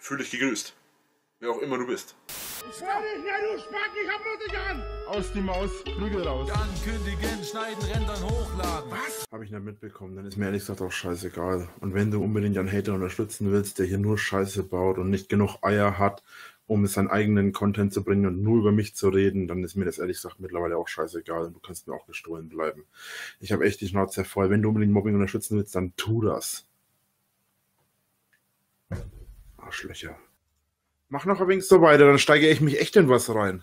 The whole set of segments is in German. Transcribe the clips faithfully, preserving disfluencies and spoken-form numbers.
Fühl dich gegrüßt. Wer auch immer du bist. Ich kann nicht mehr, du Spack, ich hab nur dich an! Aus die Maus, Prügel raus. Ankündigen, schneiden, rendern, hochladen. Was? Habe ich nicht mitbekommen, dann ist mir ehrlich gesagt auch scheißegal. Und wenn du unbedingt einen Hater unterstützen willst, der hier nur Scheiße baut und nicht genug Eier hat, um seinen eigenen Content zu bringen und nur über mich zu reden, dann ist mir das ehrlich gesagt mittlerweile auch scheißegal und du kannst mir auch gestohlen bleiben. Ich habe echt die Schnauze voll. Wenn du unbedingt Mobbing unterstützen willst, dann tu das. Arschlöcher. Mach noch ein wenig so weiter, dann steige ich mich echt in was rein.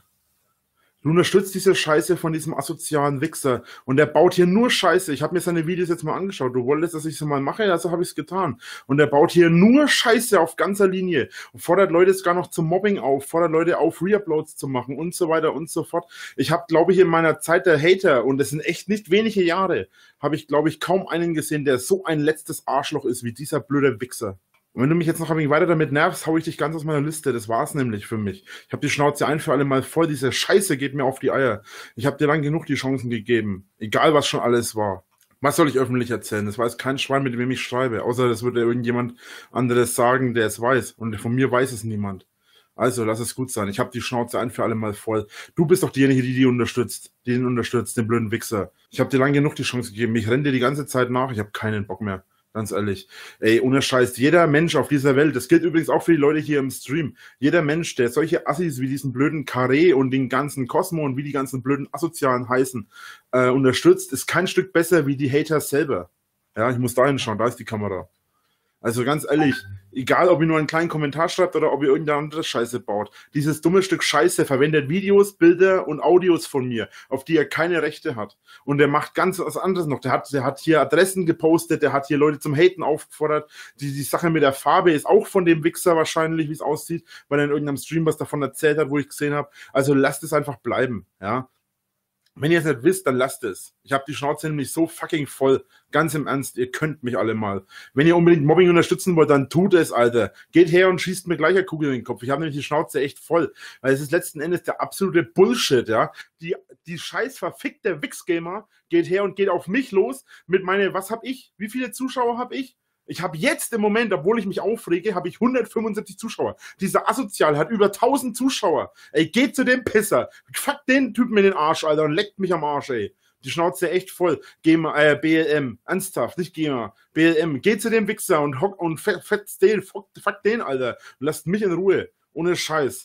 Du unterstützt diese Scheiße von diesem asozialen Wichser und der baut hier nur Scheiße. Ich habe mir seine Videos jetzt mal angeschaut. Du wolltest, dass ich so mal mache, also habe ich es getan. Und der baut hier nur Scheiße auf ganzer Linie und fordert Leute sogar noch zum Mobbing auf, fordert Leute auf, Reuploads zu machen und so weiter und so fort. Ich habe, glaube ich, in meiner Zeit der Hater, und das sind echt nicht wenige Jahre, habe ich, glaube ich, kaum einen gesehen, der so ein letztes Arschloch ist wie dieser blöde Wichser. Und wenn du mich jetzt noch ein wenig weiter damit nervst, hau ich dich ganz aus meiner Liste. Das war's nämlich für mich. Ich habe die Schnauze ein für alle Mal voll. Diese Scheiße geht mir auf die Eier. Ich habe dir lang genug die Chancen gegeben. Egal, was schon alles war. Was soll ich öffentlich erzählen? Das weiß kein Schwein, mit dem ich schreibe. Außer das würde irgendjemand anderes sagen, der es weiß. Und von mir weiß es niemand. Also, lass es gut sein. Ich habe die Schnauze ein für alle Mal voll. Du bist doch diejenige, die die unterstützt. Die den unterstützt, den blöden Wichser. Ich habe dir lang genug die Chance gegeben. Ich renne dir die ganze Zeit nach. Ich habe keinen Bock mehr. Ganz ehrlich. Ey, ohne Scheiß, jeder Mensch auf dieser Welt, das gilt übrigens auch für die Leute hier im Stream, jeder Mensch, der solche Assis wie diesen blöden Carré und den ganzen Cosmo und wie die ganzen blöden Asozialen heißen, äh, unterstützt, ist kein Stück besser wie die Haters selber. Ja, ich muss da hinschauen, da ist die Kamera. Also ganz ehrlich, egal ob ihr nur einen kleinen Kommentar schreibt oder ob ihr irgendeine andere Scheiße baut, dieses dumme Stück Scheiße verwendet Videos, Bilder und Audios von mir, auf die er keine Rechte hat. Und der macht ganz was anderes noch. Der hat, der hat hier Adressen gepostet, der hat hier Leute zum Haten aufgefordert. Die, die Sache mit der Farbe ist auch von dem Wichser wahrscheinlich, wie es aussieht, weil er in irgendeinem Stream was davon erzählt hat, wo ich gesehen habe. Also lasst es einfach bleiben, ja. Wenn ihr es nicht wisst, dann lasst es. Ich habe die Schnauze nämlich so fucking voll. Ganz im Ernst, ihr könnt mich alle mal. Wenn ihr unbedingt Mobbing unterstützen wollt, dann tut es, Alter. Geht her und schießt mir gleich eine Kugel in den Kopf. Ich habe nämlich die Schnauze echt voll. Weil es ist letzten Endes der absolute Bullshit, ja. Die, die scheiß verfickte Wichsgamer geht her und geht auf mich los mit meine, was hab ich? Wie viele Zuschauer habe ich? Ich habe jetzt im Moment, obwohl ich mich aufrege, habe ich hundertfünfundsiebzig Zuschauer. Dieser Asozial hat über tausend Zuschauer. Ey, geht zu dem Pisser. Fuck den Typen in den Arsch, Alter, und leckt mich am Arsch, ey. Die Schnauze echt voll. GEMA, äh, B L M. Ernsthaft, nicht GEMA. B L M. Geht zu dem Wichser und hock und fetzt den. Fuck, fuck den, Alter. Und lasst mich in Ruhe. Ohne Scheiß.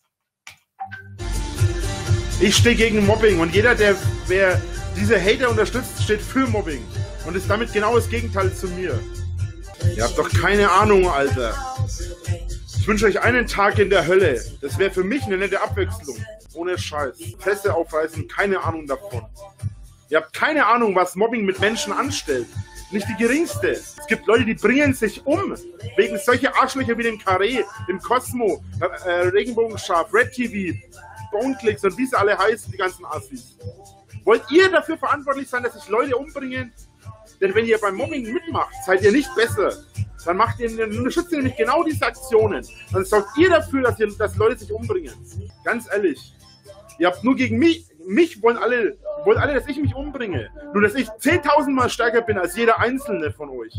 Ich stehe gegen Mobbing und jeder, der wer diese Hater unterstützt, steht für Mobbing. Und ist damit genau das Gegenteil zu mir. Ihr habt doch keine Ahnung, Alter. Ich wünsche euch einen Tag in der Hölle. Das wäre für mich eine nette Abwechslung. Ohne Scheiß. Feste aufreißen, keine Ahnung davon. Ihr habt keine Ahnung, was Mobbing mit Menschen anstellt. Nicht die geringste. Es gibt Leute, die bringen sich um. Wegen solcher Arschlöcher wie dem Carré, dem Cosmo, äh, Regenbogenschaf, Red T V, Boneclicks und wie sie alle heißen, die ganzen Assis. Wollt ihr dafür verantwortlich sein, dass sich Leute umbringen? Denn wenn ihr beim Mobbing mitmacht, seid ihr nicht besser. Dann macht ihr, dann unterstützt ihr nämlich genau diese Aktionen. Dann sorgt ihr dafür, dass, ihr, dass Leute sich umbringen. Ganz ehrlich. Ihr habt nur gegen mich, mich wollen alle, wollen alle, dass ich mich umbringe. Nur, dass ich zehntausend Mal stärker bin als jeder Einzelne von euch.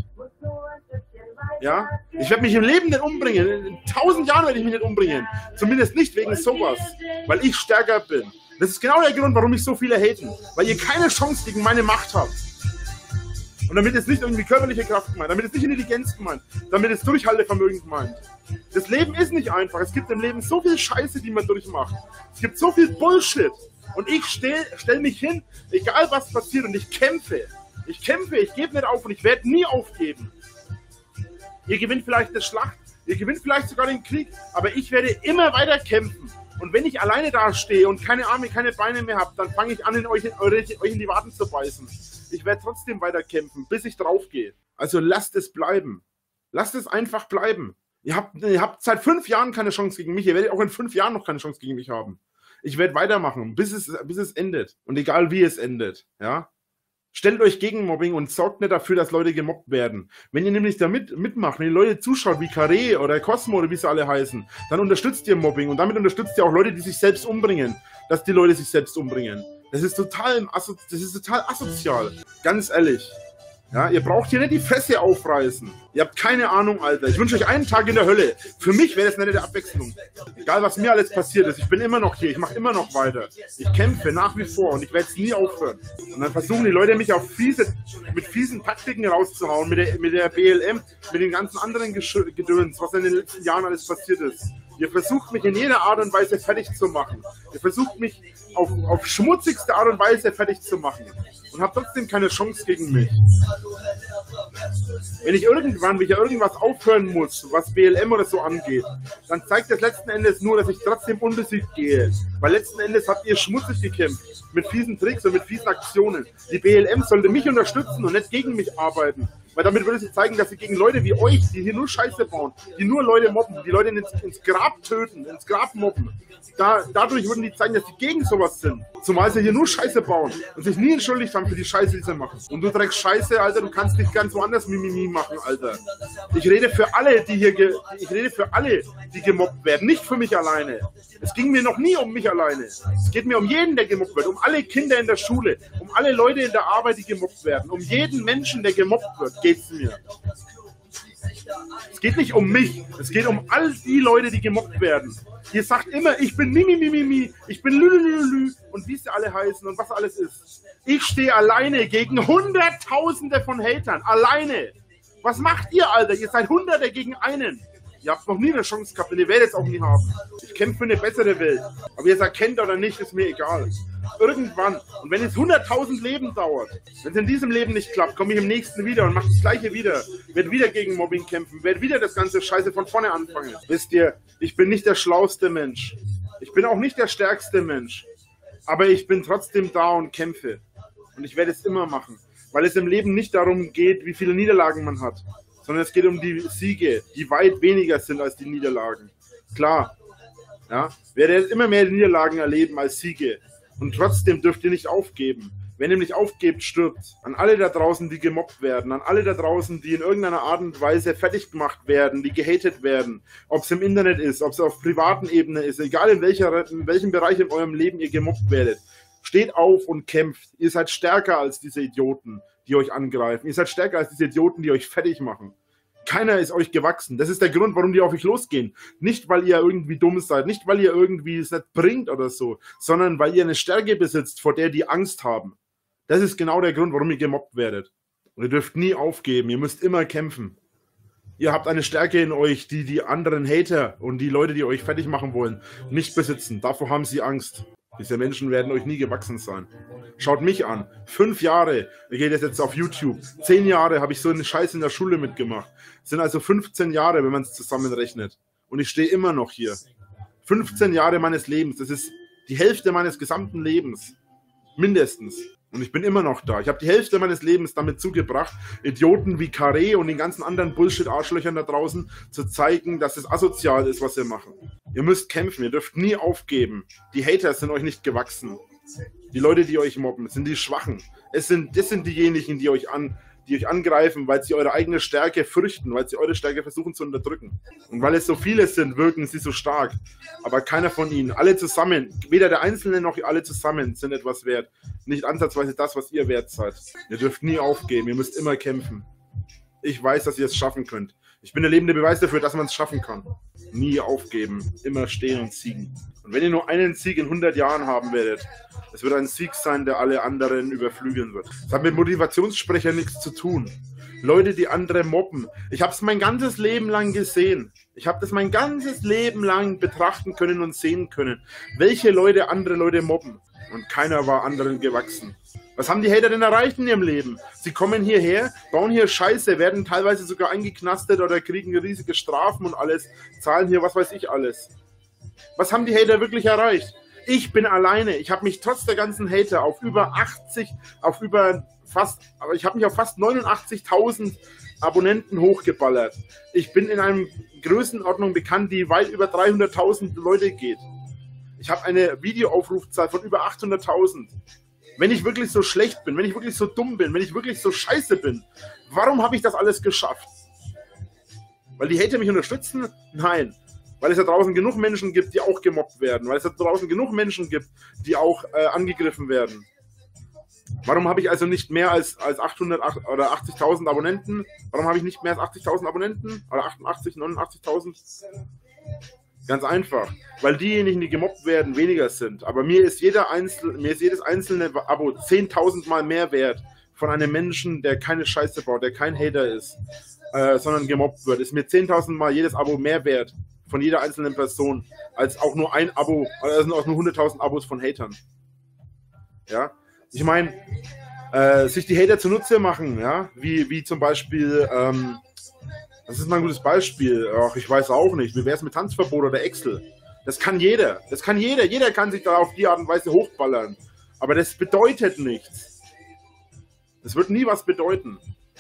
Ja? Ich werde mich im Leben nicht umbringen. In tausend Jahren werde ich mich nicht umbringen. Zumindest nicht wegen sowas. Weil ich stärker bin. Das ist genau der Grund, warum mich so viele haten. Weil ihr keine Chance gegen meine Macht habt. Und damit ist nicht irgendwie körperliche Kraft gemeint, damit ist nicht Intelligenz gemeint, damit ist Durchhaltevermögen gemeint. Das Leben ist nicht einfach. Es gibt im Leben so viel Scheiße, die man durchmacht. Es gibt so viel Bullshit. Und ich stell, stell mich hin, egal was passiert, und ich kämpfe. Ich kämpfe, ich gebe nicht auf und ich werde nie aufgeben. Ihr gewinnt vielleicht eine Schlacht, ihr gewinnt vielleicht sogar den Krieg, aber ich werde immer weiter kämpfen. Und wenn ich alleine da stehe und keine Arme, keine Beine mehr habe, dann fange ich an, in euch, euch in die Waden zu beißen. Ich werde trotzdem weiter kämpfen, bis ich draufgehe. Also lasst es bleiben. Lasst es einfach bleiben. Ihr habt, ihr habt seit fünf Jahren keine Chance gegen mich. Ihr werdet auch in fünf Jahren noch keine Chance gegen mich haben. Ich werde weitermachen, bis es, bis es endet. Und egal wie es endet. Ja? Stellt euch gegen Mobbing und sorgt nicht dafür, dass Leute gemobbt werden. Wenn ihr nämlich da mit, mitmacht, wenn ihr Leute zuschaut, wie Carré oder Cosmo oder wie sie alle heißen, dann unterstützt ihr Mobbing und damit unterstützt ihr auch Leute, die sich selbst umbringen. Dass die Leute sich selbst umbringen. Das ist total, das ist total asozial. Ganz ehrlich. Ja, ihr braucht hier nicht die Fresse aufreißen. Ihr habt keine Ahnung, Alter. Ich wünsche euch einen Tag in der Hölle. Für mich wäre das eine der Abwechslung. Egal, was mir alles passiert ist. Ich bin immer noch hier. Ich mache immer noch weiter. Ich kämpfe nach wie vor und ich werde es nie aufhören. Und dann versuchen die Leute, mich auf fiese, mit fiesen Taktiken rauszuhauen. Mit der, mit der B L M, mit den ganzen anderen Gedöns, was in den letzten Jahren alles passiert ist. Ihr versucht mich in jeder Art und Weise fertig zu machen. Ihr versucht mich auf, auf schmutzigste Art und Weise fertig zu machen. Und habt trotzdem keine Chance gegen mich. Wenn ich irgendwann, wenn ich irgendwas aufhören muss, was B L M oder so angeht, dann zeigt das letzten Endes nur, dass ich trotzdem unbesiegt gehe. Weil letzten Endes habt ihr schmutzig gekämpft. Mit fiesen Tricks und mit fiesen Aktionen. Die B L M sollte mich unterstützen und nicht gegen mich arbeiten. Weil damit würde sie zeigen, dass sie gegen Leute wie euch, die hier nur Scheiße bauen, die nur Leute mobben, die Leute ins, ins Grab töten, ins Grab mobben, da, dadurch würden die zeigen, dass sie gegen sowas sind. Zumal sie hier nur Scheiße bauen und sich nie entschuldigt haben für die Scheiße, die sie machen. Und du Dreck Scheiße, Alter, du kannst nicht ganz woanders Mimimi machen, Alter. Ich rede für alle, die hier, ge ich rede für alle, die gemobbt werden, nicht für mich alleine. Es ging mir noch nie um mich alleine. Es geht mir um jeden, der gemobbt wird, um alle Kinder in der Schule, um alle Leute in der Arbeit, die gemobbt werden, um jeden Menschen, der gemobbt wird, geht's mir. Es geht nicht um mich, es geht um all die Leute, die gemobbt werden. Ihr sagt immer, ich bin Mimi, Mimi, Mimi, ich bin Lülülülü und wie sie alle heißen und was alles ist. Ich stehe alleine gegen Hunderttausende von Hatern, alleine. Was macht ihr, Alter? Ihr seid Hunderte gegen einen. Ihr habt noch nie eine Chance gehabt und ihr werdet es auch nie haben. Ich kämpfe für eine bessere Welt. Ob ihr es erkennt oder nicht, ist mir egal. Irgendwann, und wenn es hunderttausend Leben dauert, wenn es in diesem Leben nicht klappt, komme ich im nächsten wieder und mache das Gleiche wieder. Werde wieder gegen Mobbing kämpfen, werde wieder das ganze Scheiße von vorne anfangen. Wisst ihr, ich bin nicht der schlauste Mensch. Ich bin auch nicht der stärkste Mensch. Aber ich bin trotzdem da und kämpfe. Und ich werde es immer machen. Weil es im Leben nicht darum geht, wie viele Niederlagen man hat. Sondern es geht um die Siege, die weit weniger sind als die Niederlagen. Klar, ja, werdet immer mehr Niederlagen erleben als Siege. Und trotzdem dürft ihr nicht aufgeben. Wenn ihr nicht aufgebt, stirbt. An alle da draußen, die gemobbt werden, an alle da draußen, die in irgendeiner Art und Weise fertig gemacht werden, die gehatet werden, ob es im Internet ist, ob es auf privaten Ebene ist, egal in, welcher, in welchem Bereich in eurem Leben ihr gemobbt werdet. Steht auf und kämpft. Ihr seid stärker als diese Idioten, die euch angreifen. Ihr seid stärker als diese Idioten, die euch fertig machen. Keiner ist euch gewachsen. Das ist der Grund, warum die auf euch losgehen. Nicht, weil ihr irgendwie dumm seid, nicht, weil ihr irgendwie es nicht bringt oder so, sondern weil ihr eine Stärke besitzt, vor der die Angst haben. Das ist genau der Grund, warum ihr gemobbt werdet. Und ihr dürft nie aufgeben. Ihr müsst immer kämpfen. Ihr habt eine Stärke in euch, die die anderen Hater und die Leute, die euch fertig machen wollen, nicht besitzen. Davor haben sie Angst. Diese Menschen werden euch nie gewachsen sein. Schaut mich an. Fünf Jahre, wir gehen jetzt auf YouTube. Zehn Jahre habe ich so eine Scheiße in der Schule mitgemacht. Das sind also fünfzehn Jahre, wenn man es zusammenrechnet. Und ich stehe immer noch hier. fünfzehn Jahre meines Lebens. Das ist die Hälfte meines gesamten Lebens. Mindestens. Und ich bin immer noch da. Ich habe die Hälfte meines Lebens damit zugebracht, Idioten wie Carré und den ganzen anderen Bullshit-Arschlöchern da draußen zu zeigen, dass es asozial ist, was wir machen. Ihr müsst kämpfen, ihr dürft nie aufgeben. Die Hater sind euch nicht gewachsen. Die Leute, die euch mobben, sind die Schwachen. Es sind, das sind diejenigen, die euch, an, die euch angreifen, weil sie eure eigene Stärke fürchten, weil sie eure Stärke versuchen zu unterdrücken. Und weil es so viele sind, wirken sie so stark. Aber keiner von ihnen, alle zusammen, weder der Einzelne noch alle zusammen sind etwas wert. Nicht ansatzweise das, was ihr wert seid. Ihr dürft nie aufgeben, ihr müsst immer kämpfen. Ich weiß, dass ihr es schaffen könnt. Ich bin der lebende Beweis dafür, dass man es schaffen kann. Nie aufgeben, immer stehen und siegen. Und wenn ihr nur einen Sieg in hundert Jahren haben werdet, es wird ein Sieg sein, der alle anderen überflügeln wird. Das hat mit Motivationssprechern nichts zu tun. Leute, die andere mobben. Ich habe es mein ganzes Leben lang gesehen. Ich habe das mein ganzes Leben lang betrachten können und sehen können, welche Leute andere Leute mobben. Und keiner war anderen gewachsen. Was haben die Hater denn erreicht in ihrem Leben? Sie kommen hierher, bauen hier Scheiße, werden teilweise sogar eingeknastet oder kriegen riesige Strafen und alles, zahlen hier was weiß ich alles. Was haben die Hater wirklich erreicht? Ich bin alleine. Ich habe mich trotz der ganzen Hater auf über achtzig, auf über fast, aber ich habe mich auf fast neunundachtzigtausend Abonnenten hochgeballert. Ich bin in einer Größenordnung bekannt, die weit über dreihunderttausend Leute geht. Ich habe eine Videoaufrufzahl von über achthunderttausend. Wenn ich wirklich so schlecht bin, wenn ich wirklich so dumm bin, wenn ich wirklich so scheiße bin, warum habe ich das alles geschafft? Weil die Hater mich unterstützen? Nein. Weil es da draußen genug Menschen gibt, die auch gemobbt werden. Weil es da draußen genug Menschen gibt, die auch äh, angegriffen werden. Warum habe ich also nicht mehr als, als achthundert oder achtzigtausend Abonnenten? Warum habe ich nicht mehr als achtzigtausend Abonnenten? Oder achtundachtzig, neunundachtzigtausend? Ganz einfach. Weil diejenigen, die gemobbt werden, weniger sind. Aber mir ist, jeder Einzel mir ist jedes einzelne Abo zehntausend Mal mehr wert von einem Menschen, der keine Scheiße baut, der kein Hater ist, äh, sondern gemobbt wird. Ist mir zehntausend Mal jedes Abo mehr wert von jeder einzelnen Person, als auch nur ein Abo, also auch nur hunderttausend Abos von Hatern. Ja, ich meine, äh, sich die Hater zunutze machen, ja, wie, wie zum Beispiel, ähm, das ist mal ein gutes Beispiel, ach, ich weiß auch nicht, wie wäre es mit Tanzverbot oder Excel? Das kann jeder, das kann jeder, jeder kann sich da auf die Art und Weise hochballern, aber das bedeutet nichts. Das wird nie was bedeuten.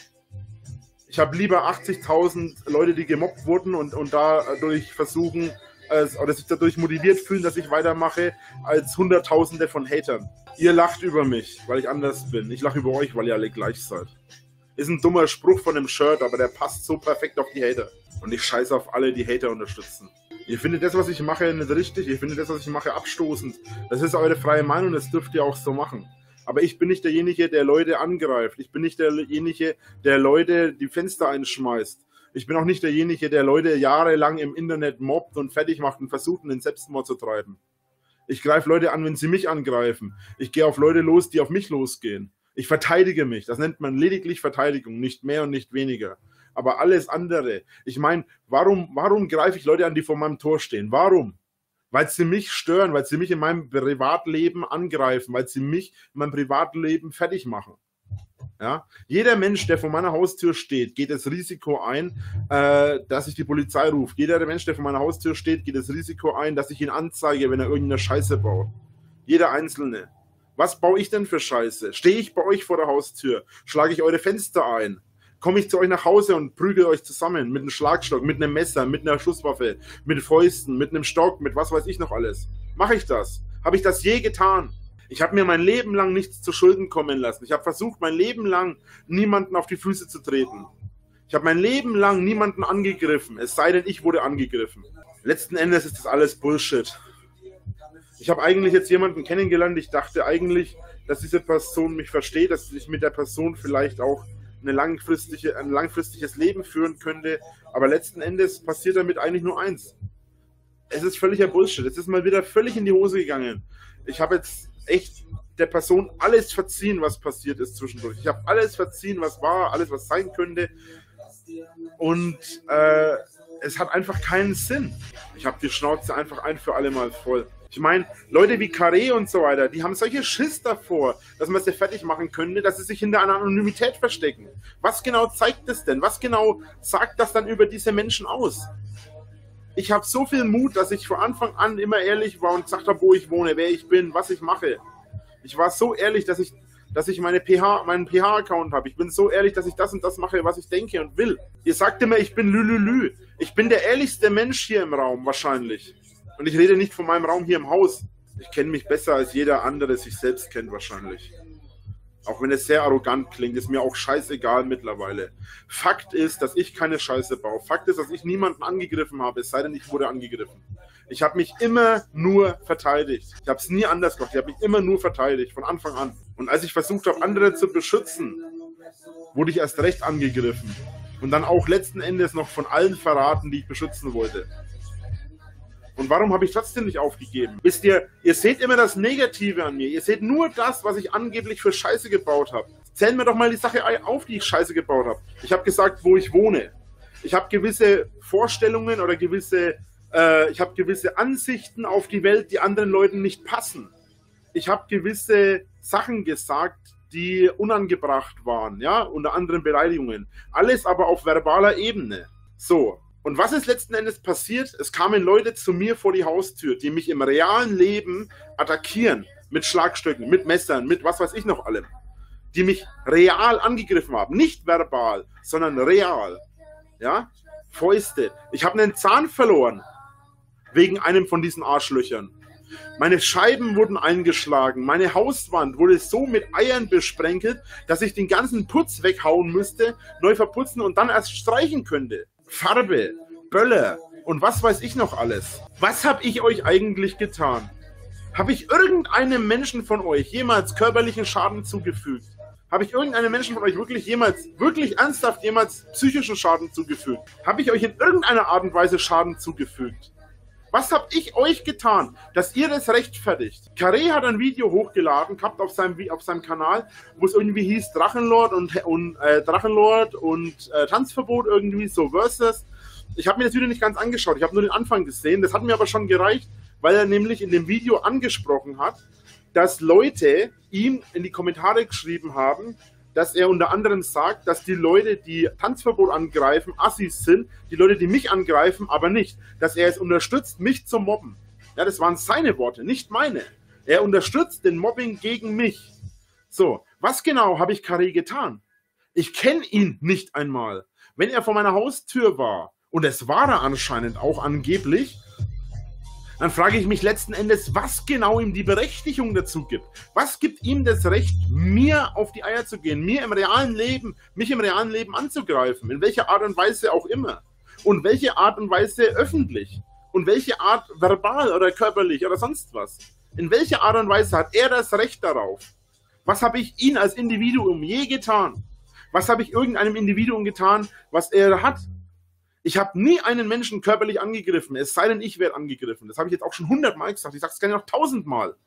Ich habe lieber achtzigtausend Leute, die gemobbt wurden und, und dadurch versuchen, äh, oder sich dadurch motiviert fühlen, dass ich weitermache, als Hunderttausende von Hatern. Ihr lacht über mich, weil ich anders bin. Ich lache über euch, weil ihr alle gleich seid. Ist ein dummer Spruch von dem Shirt, aber der passt so perfekt auf die Hater. Und ich scheiße auf alle, die Hater unterstützen. Ihr findet das, was ich mache, nicht richtig. Ihr findet das, was ich mache, abstoßend. Das ist eure freie Meinung, das dürft ihr auch so machen. Aber ich bin nicht derjenige, der Leute angreift. Ich bin nicht derjenige, der Leute die Fenster einschmeißt. Ich bin auch nicht derjenige, der Leute jahrelang im Internet mobbt und fertig macht und versucht, einen Selbstmord zu treiben. Ich greife Leute an, wenn sie mich angreifen. Ich gehe auf Leute los, die auf mich losgehen. Ich verteidige mich. Das nennt man lediglich Verteidigung, nicht mehr und nicht weniger. Aber alles andere. Ich meine, warum, warum greife ich Leute an, die vor meinem Tor stehen? Warum? Weil sie mich stören, weil sie mich in meinem Privatleben angreifen, weil sie mich in meinem Privatleben fertig machen. Ja? Jeder Mensch, der vor meiner Haustür steht, geht das Risiko ein, äh, dass ich die Polizei rufe. Jeder Mensch, der vor meiner Haustür steht, geht das Risiko ein, dass ich ihn anzeige, wenn er irgendeine Scheiße baut. Jeder Einzelne. Was baue ich denn für Scheiße? Stehe ich bei euch vor der Haustür? Schlage ich eure Fenster ein? Komme ich zu euch nach Hause und prügel euch zusammen mit einem Schlagstock, mit einem Messer, mit einer Schusswaffe, mit Fäusten, mit einem Stock, mit was weiß ich noch alles? Mache ich das? Habe ich das je getan? Ich habe mir mein Leben lang nichts zu Schulden kommen lassen. Ich habe versucht, mein Leben lang niemanden auf die Füße zu treten. Ich habe mein Leben lang niemanden angegriffen, es sei denn, ich wurde angegriffen. Letzten Endes ist das alles Bullshit. Ich habe eigentlich jetzt jemanden kennengelernt, ich dachte eigentlich, dass diese Person mich versteht, dass ich mit der Person vielleicht auch eine langfristige, ein langfristiges Leben führen könnte, aber letzten Endes passiert damit eigentlich nur eins. Es ist völliger Bullshit, es ist mal wieder völlig in die Hose gegangen. Ich habe jetzt echt der Person alles verziehen, was passiert ist zwischendurch. Ich habe alles verziehen, was war, alles, was sein könnte, und äh, es hat einfach keinen Sinn. Ich habe die Schnauze einfach ein für alle Mal voll. Ich meine, Leute wie Carré und so weiter, die haben solche Schiss davor, dass man sie fertig machen könnte, dass sie sich hinter einer Anonymität verstecken. Was genau zeigt das denn? Was genau sagt das dann über diese Menschen aus? Ich habe so viel Mut, dass ich von Anfang an immer ehrlich war und gesagt habe, wo ich wohne, wer ich bin, was ich mache. Ich war so ehrlich, dass ich, dass ich meine P H, meinen P H-Account habe. Ich bin so ehrlich, dass ich das und das mache, was ich denke und will. Ihr sagt immer, ich bin Lülülü. Ich bin der ehrlichste Mensch hier im Raum, wahrscheinlich. Und ich rede nicht von meinem Raum hier im Haus. Ich kenne mich besser, als jeder andere sich selbst kennt, wahrscheinlich. Auch wenn es sehr arrogant klingt, ist mir auch scheißegal mittlerweile. Fakt ist, dass ich keine Scheiße baue. Fakt ist, dass ich niemanden angegriffen habe, es sei denn, ich wurde angegriffen. Ich habe mich immer nur verteidigt. Ich habe es nie anders gemacht. Ich habe mich immer nur verteidigt, von Anfang an. Und als ich versucht habe, andere zu beschützen, wurde ich erst recht angegriffen. Und dann auch letzten Endes noch von allen verraten, die ich beschützen wollte. Und warum habe ich trotzdem nicht aufgegeben? Wisst ihr, ihr seht immer das Negative an mir. Ihr seht nur das, was ich angeblich für Scheiße gebaut habe. Zählen wir doch mal die Sache auf, die ich Scheiße gebaut habe. Ich habe gesagt, wo ich wohne. Ich habe gewisse Vorstellungen oder gewisse, äh, ich habe gewisse Ansichten auf die Welt, die anderen Leuten nicht passen. Ich habe gewisse Sachen gesagt, die unangebracht waren, ja, unter anderem Beleidigungen. Alles aber auf verbaler Ebene. So. Und was ist letzten Endes passiert? Es kamen Leute zu mir vor die Haustür, die mich im realen Leben attackieren. Mit Schlagstöcken, mit Messern, mit was weiß ich noch allem. Die mich real angegriffen haben. Nicht verbal, sondern real. Ja? Fäuste. Ich habe einen Zahn verloren. Wegen einem von diesen Arschlöchern. Meine Scheiben wurden eingeschlagen. Meine Hauswand wurde so mit Eiern besprenkelt, dass ich den ganzen Putz weghauen müsste, neu verputzen und dann erst streichen könnte. Farbe, Böller und was weiß ich noch alles. Was habe ich euch eigentlich getan? Habe ich irgendeinem Menschen von euch jemals körperlichen Schaden zugefügt? Habe ich irgendeinem Menschen von euch wirklich jemals, wirklich ernsthaft jemals psychischen Schaden zugefügt? Habe ich euch in irgendeiner Art und Weise Schaden zugefügt? Was habe ich euch getan, dass ihr das rechtfertigt? Carré hat ein Video hochgeladen, gehabt auf seinem, auf seinem Kanal, wo es irgendwie hieß Drachenlord und, und äh, Drachenlord und äh, Tanzverbot irgendwie, so versus. Ich habe mir das Video nicht ganz angeschaut, ich habe nur den Anfang gesehen, das hat mir aber schon gereicht, weil er nämlich in dem Video angesprochen hat, dass Leute ihm in die Kommentare geschrieben haben, dass er unter anderem sagt, dass die Leute, die Tanzverbot angreifen, Assis sind, die Leute, die mich angreifen, aber nicht. Dass er es unterstützt, mich zu mobben. Ja, das waren seine Worte, nicht meine. Er unterstützt den Mobbing gegen mich. So, was genau habe ich Carré getan? Ich kenne ihn nicht einmal. Wenn er vor meiner Haustür war, und es war er anscheinend auch angeblich, dann frage ich mich letzten Endes, was genau ihm die Berechtigung dazu gibt. Was gibt ihm das Recht, mir auf die Eier zu gehen, mir im realen Leben, mich im realen Leben anzugreifen, in welcher Art und Weise auch immer. Und welche Art und Weise öffentlich. Und welche Art verbal oder körperlich oder sonst was. In welcher Art und Weise hat er das Recht darauf? Was habe ich ihn als Individuum je getan? Was habe ich irgendeinem Individuum getan, was er hat? Ich habe nie einen Menschen körperlich angegriffen, es sei denn, ich werde angegriffen. Das habe ich jetzt auch schon hundertmal gesagt, ich sage es gerne noch tausendmal.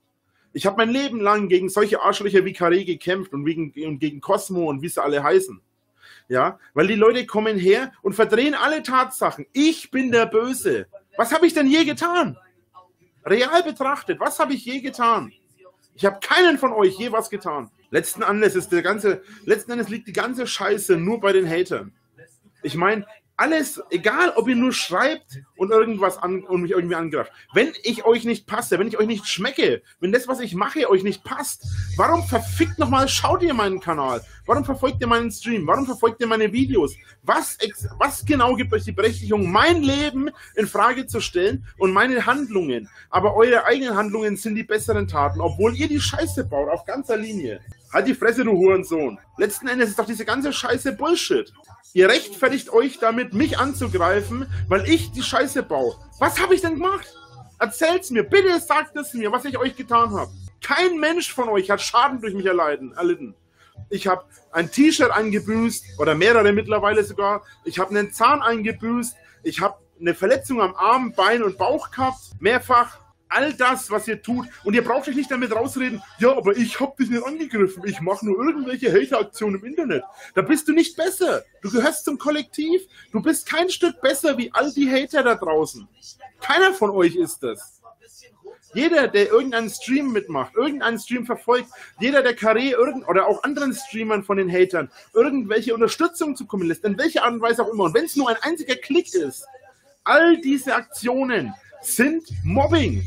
Ich habe mein Leben lang gegen solche Arschlöcher wie Carré gekämpft und, wegen, und gegen Cosmo und wie sie alle heißen. Ja, weil die Leute kommen her und verdrehen alle Tatsachen. Ich bin der Böse. Was habe ich denn je getan? Real betrachtet, was habe ich je getan? Ich habe keinen von euch je was getan. Letzten Endes, ist der ganze, letzten Endes liegt die ganze Scheiße nur bei den Hatern. Ich meine, alles, egal ob ihr nur schreibt und irgendwas an und mich irgendwie angreift. Wenn ich euch nicht passe, wenn ich euch nicht schmecke, wenn das, was ich mache, euch nicht passt, warum verfickt nochmal schaut ihr meinen Kanal? Warum verfolgt ihr meinen Stream? Warum verfolgt ihr meine Videos? Was, was genau gibt euch die Berechtigung, mein Leben in Frage zu stellen und meine Handlungen? Aber eure eigenen Handlungen sind die besseren Taten, obwohl ihr die Scheiße baut, auf ganzer Linie. Halt die Fresse, du Hurensohn. Letzten Endes ist doch diese ganze Scheiße Bullshit. Ihr rechtfertigt euch damit, mich anzugreifen, weil ich die Scheiße baue. Was habe ich denn gemacht? Erzählt's mir, bitte sagt es mir, was ich euch getan habe. Kein Mensch von euch hat Schaden durch mich erleiden, erlitten. Ich habe ein T-Shirt eingebüßt, oder mehrere mittlerweile sogar. Ich habe einen Zahn eingebüßt. Ich habe eine Verletzung am Arm, Bein und Bauch gehabt, mehrfach. All das, was ihr tut, und ihr braucht euch nicht damit rausreden, ja, aber ich hab dich nicht angegriffen, ich mache nur irgendwelche Hater-Aktionen im Internet. Da bist du nicht besser. Du gehörst zum Kollektiv. Du bist kein Stück besser wie all die Hater da draußen. Keiner von euch ist das. Jeder, der irgendeinen Stream mitmacht, irgendeinen Stream verfolgt, jeder, der Carré irgend oder auch anderen Streamern von den Hatern irgendwelche Unterstützung zukommen lässt, in welcher Art und Weise auch immer, und wenn es nur ein einziger Klick ist, all diese Aktionen sind Mobbing.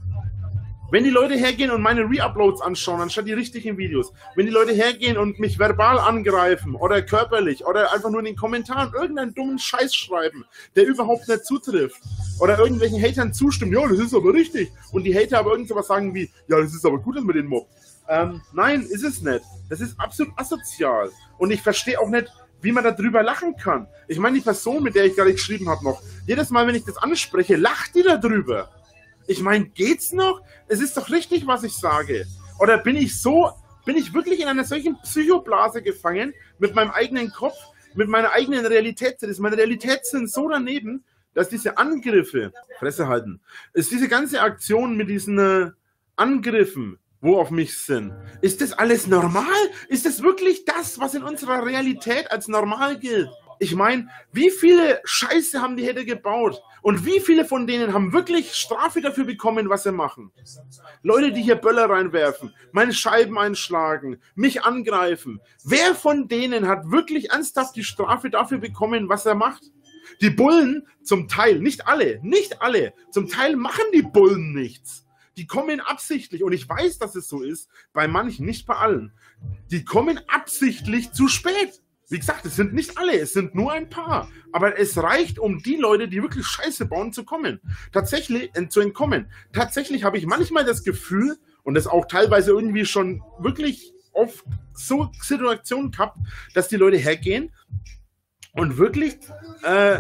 Wenn die Leute hergehen und meine Re-Uploads anschauen, anstatt die richtigen Videos, wenn die Leute hergehen und mich verbal angreifen oder körperlich oder einfach nur in den Kommentaren irgendeinen dummen Scheiß schreiben, der überhaupt nicht zutrifft oder irgendwelchen Hatern zustimmen, ja, das ist aber richtig, und die Hater aber irgend sowas sagen wie, ja, das ist aber gut, dass man den mobbt. Ähm, nein, ist es nicht. Das ist absolut asozial. Und ich verstehe auch nicht, wie man darüber lachen kann. Ich meine, die Person, mit der ich gerade geschrieben habe noch, jedes Mal, wenn ich das anspreche, lacht die darüber. Ich meine, geht's noch? Es ist doch richtig, was ich sage. Oder bin ich so, bin ich wirklich in einer solchen Psychoblase gefangen, mit meinem eigenen Kopf, mit meiner eigenen Realität? Das ist meine Realität sind so daneben, dass diese Angriffe, Fresse halten, ist diese ganze Aktion mit diesen äh, Angriffen, wo auf mich sind, ist das alles normal? Ist das wirklich das, was in unserer Realität als normal gilt? Ich meine, wie viele Scheiße haben die Hater gebaut? Und wie viele von denen haben wirklich Strafe dafür bekommen, was sie machen? Leute, die hier Böller reinwerfen, meine Scheiben einschlagen, mich angreifen. Wer von denen hat wirklich ernsthaft die Strafe dafür bekommen, was er macht? Die Bullen, zum Teil, nicht alle, nicht alle, zum Teil machen die Bullen nichts. Die kommen absichtlich, und ich weiß, dass es so ist, bei manchen, nicht bei allen. Die kommen absichtlich zu spät. Wie gesagt, es sind nicht alle, es sind nur ein paar. Aber es reicht, um die Leute, die wirklich Scheiße bauen, zu kommen. Tatsächlich, äh, zu entkommen. Tatsächlich habe ich manchmal das Gefühl, und das auch teilweise irgendwie schon wirklich oft so Situationen gehabt, dass die Leute hergehen und wirklich äh,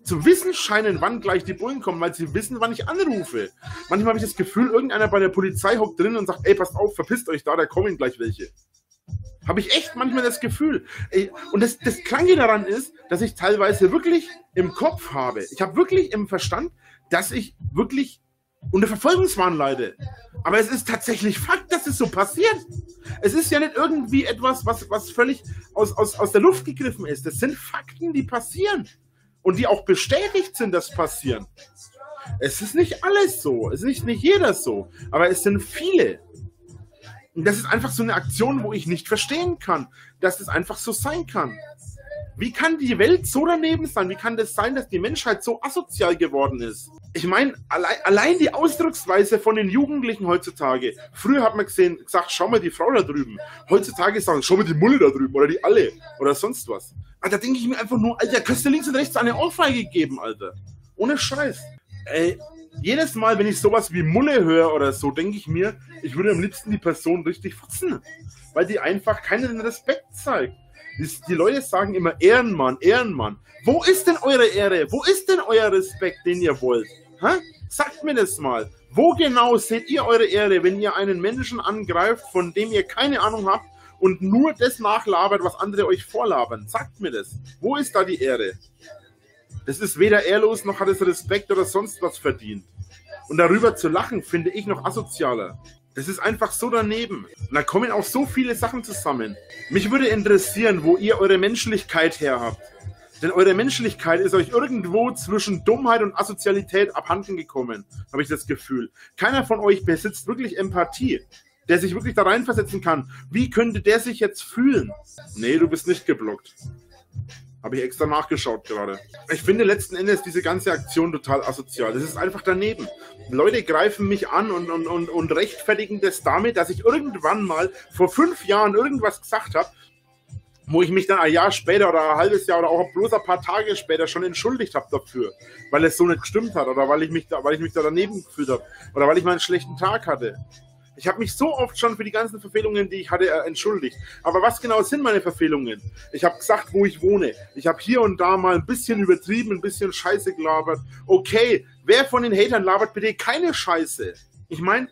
zu wissen scheinen, wann gleich die Bullen kommen, weil sie wissen, wann ich anrufe. Manchmal habe ich das Gefühl, irgendeiner bei der Polizei hockt drin und sagt, ey, passt auf, verpisst euch da, da kommen gleich welche. Habe ich echt manchmal das Gefühl. Ey, und das, das Kranke daran ist, dass ich teilweise wirklich im Kopf habe, ich habe wirklich im Verstand, dass ich wirklich unter Verfolgungswahn leide. Aber es ist tatsächlich Fakt, dass es so passiert. Es ist ja nicht irgendwie etwas, was, was völlig aus, aus, aus der Luft gegriffen ist. Das sind Fakten, die passieren. Und die auch bestätigt sind, dass passieren. Es ist nicht alles so. Es ist nicht, nicht jeder so. Aber es sind viele. Und das ist einfach so eine Aktion, wo ich nicht verstehen kann, dass es einfach so sein kann. Wie kann die Welt so daneben sein? Wie kann das sein, dass die Menschheit so asozial geworden ist? Ich meine, allein, allein die Ausdrucksweise von den Jugendlichen heutzutage. Früher hat man gesehen, gesagt, schau mal die Frau da drüben. Heutzutage sagen, schau mal die Mulle da drüben oder die Alle oder sonst was. Alter, da denke ich mir einfach nur, Alter, kannst du links und rechts eine Ohrfeige geben, Alter. Ohne Scheiß. Ey, jedes Mal, wenn ich sowas wie Mulle höre oder so, denke ich mir, ich würde am liebsten die Person richtig fotzen. Weil die einfach keinen Respekt zeigt. Die, die Leute sagen immer Ehrenmann, Ehrenmann. Wo ist denn eure Ehre? Wo ist denn euer Respekt, den ihr wollt? Hä? Sagt mir das mal. Wo genau seht ihr eure Ehre, wenn ihr einen Menschen angreift, von dem ihr keine Ahnung habt und nur das nachlabert, was andere euch vorlabern? Sagt mir das. Wo ist da die Ehre? Das ist weder ehrlos, noch hat es Respekt oder sonst was verdient. Und darüber zu lachen, finde ich noch asozialer. Das ist einfach so daneben. Und da kommen auch so viele Sachen zusammen. Mich würde interessieren, wo ihr eure Menschlichkeit her habt. Denn eure Menschlichkeit ist euch irgendwo zwischen Dummheit und Asozialität abhanden gekommen, habe ich das Gefühl. Keiner von euch besitzt wirklich Empathie, der sich wirklich da reinversetzen kann. Wie könnte der sich jetzt fühlen? Nee, du bist nicht geblockt. Habe ich extra nachgeschaut gerade. Ich finde letzten Endes diese ganze Aktion total asozial. Das ist einfach daneben. Leute greifen mich an und, und, und, und rechtfertigen das damit, dass ich irgendwann mal vor fünf Jahren irgendwas gesagt habe, wo ich mich dann ein Jahr später oder ein halbes Jahr oder auch bloß ein paar Tage später schon entschuldigt habe dafür, weil es so nicht gestimmt hat oder weil ich mich da, weil ich mich da daneben gefühlt habe oder weil ich mal einen schlechten Tag hatte. Ich habe mich so oft schon für die ganzen Verfehlungen, die ich hatte, entschuldigt. Aber was genau sind meine Verfehlungen? Ich habe gesagt, wo ich wohne. Ich habe hier und da mal ein bisschen übertrieben, ein bisschen Scheiße gelabert. Okay, wer von den Hatern labert bitte keine Scheiße? Ich meine,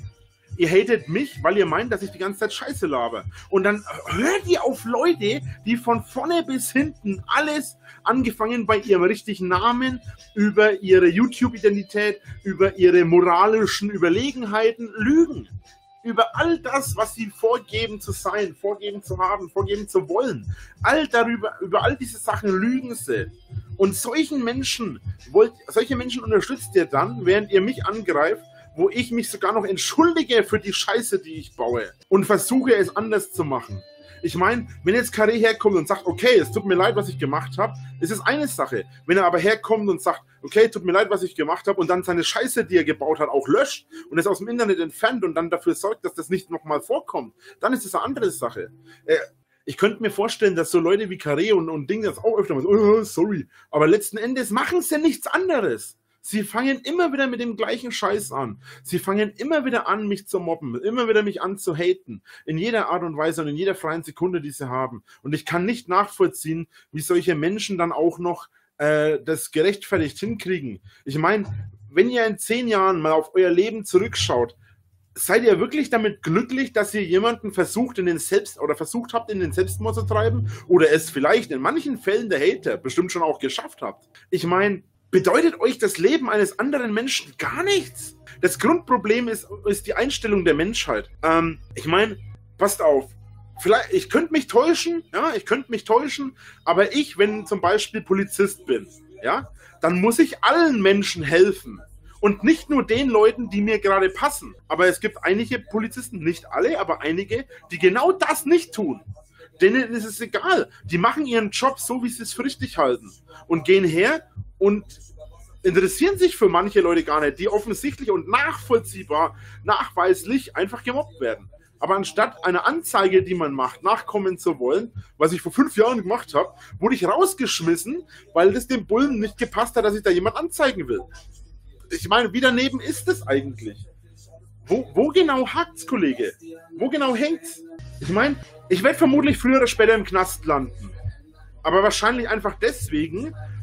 ihr hatet mich, weil ihr meint, dass ich die ganze Zeit Scheiße laber. Und dann hört ihr auf Leute, die von vorne bis hinten alles, angefangen bei ihrem richtigen Namen, über ihre YouTube-Identität, über ihre moralischen Überlegenheiten, lügen. Über all das, was sie vorgeben zu sein, vorgeben zu haben, vorgeben zu wollen. All darüber, über all diese Sachen lügen sie. Und solchen Menschen, wollt, solche Menschen unterstützt ihr dann, während ihr mich angreift, wo ich mich sogar noch entschuldige für die Scheiße, die ich baue und versuche es anders zu machen. Ich meine, wenn jetzt Carré herkommt und sagt, okay, es tut mir leid, was ich gemacht habe, ist es eine Sache. Wenn er aber herkommt und sagt, okay, tut mir leid, was ich gemacht habe und dann seine Scheiße, die er gebaut hat, auch löscht und es aus dem Internet entfernt und dann dafür sorgt, dass das nicht nochmal vorkommt, dann ist es eine andere Sache. Äh, ich könnte mir vorstellen, dass so Leute wie Carré und, und Ding das auch öfter mal so, oh, sorry, aber letzten Endes machen sie ja nichts anderes. Sie fangen immer wieder mit dem gleichen Scheiß an. Sie fangen immer wieder an, mich zu mobben, immer wieder mich an zu haten. In jeder Art und Weise und in jeder freien Sekunde, die sie haben. Und ich kann nicht nachvollziehen, wie solche Menschen dann auch noch äh, das gerechtfertigt hinkriegen. Ich meine, wenn ihr in zehn Jahren mal auf euer Leben zurückschaut, seid ihr wirklich damit glücklich, dass ihr jemanden versucht, in den Selbst oder versucht habt, in den Selbstmord zu treiben? Oder es vielleicht in manchen Fällen der Hater bestimmt schon auch geschafft habt? Ich meine, bedeutet euch das Leben eines anderen Menschen gar nichts? Das Grundproblem ist, ist die Einstellung der Menschheit. Ähm, ich meine, passt auf, vielleicht, ich könnte mich täuschen, ja, ich könnte mich täuschen, aber ich, wenn zum Beispiel Polizist bin, ja, dann muss ich allen Menschen helfen. Und nicht nur den Leuten, die mir gerade passen. Aber es gibt einige Polizisten, nicht alle, aber einige, die genau das nicht tun. Denen ist es egal. Die machen ihren Job so, wie sie es für richtig halten. Und gehen her und interessieren sich für manche Leute gar nicht, die offensichtlich und nachvollziehbar, nachweislich einfach gemobbt werden. Aber anstatt einer Anzeige, die man macht, nachkommen zu wollen, was ich vor fünf Jahren gemacht habe, wurde ich rausgeschmissen, weil das dem Bullen nicht gepasst hat, dass ich da jemand anzeigen will. Ich meine, wie daneben ist es eigentlich? Wo, wo genau hakt's, Kollege? Wo genau hängt's? Ich meine, ich werde vermutlich früher oder später im Knast landen. Aber wahrscheinlich einfach deswegen,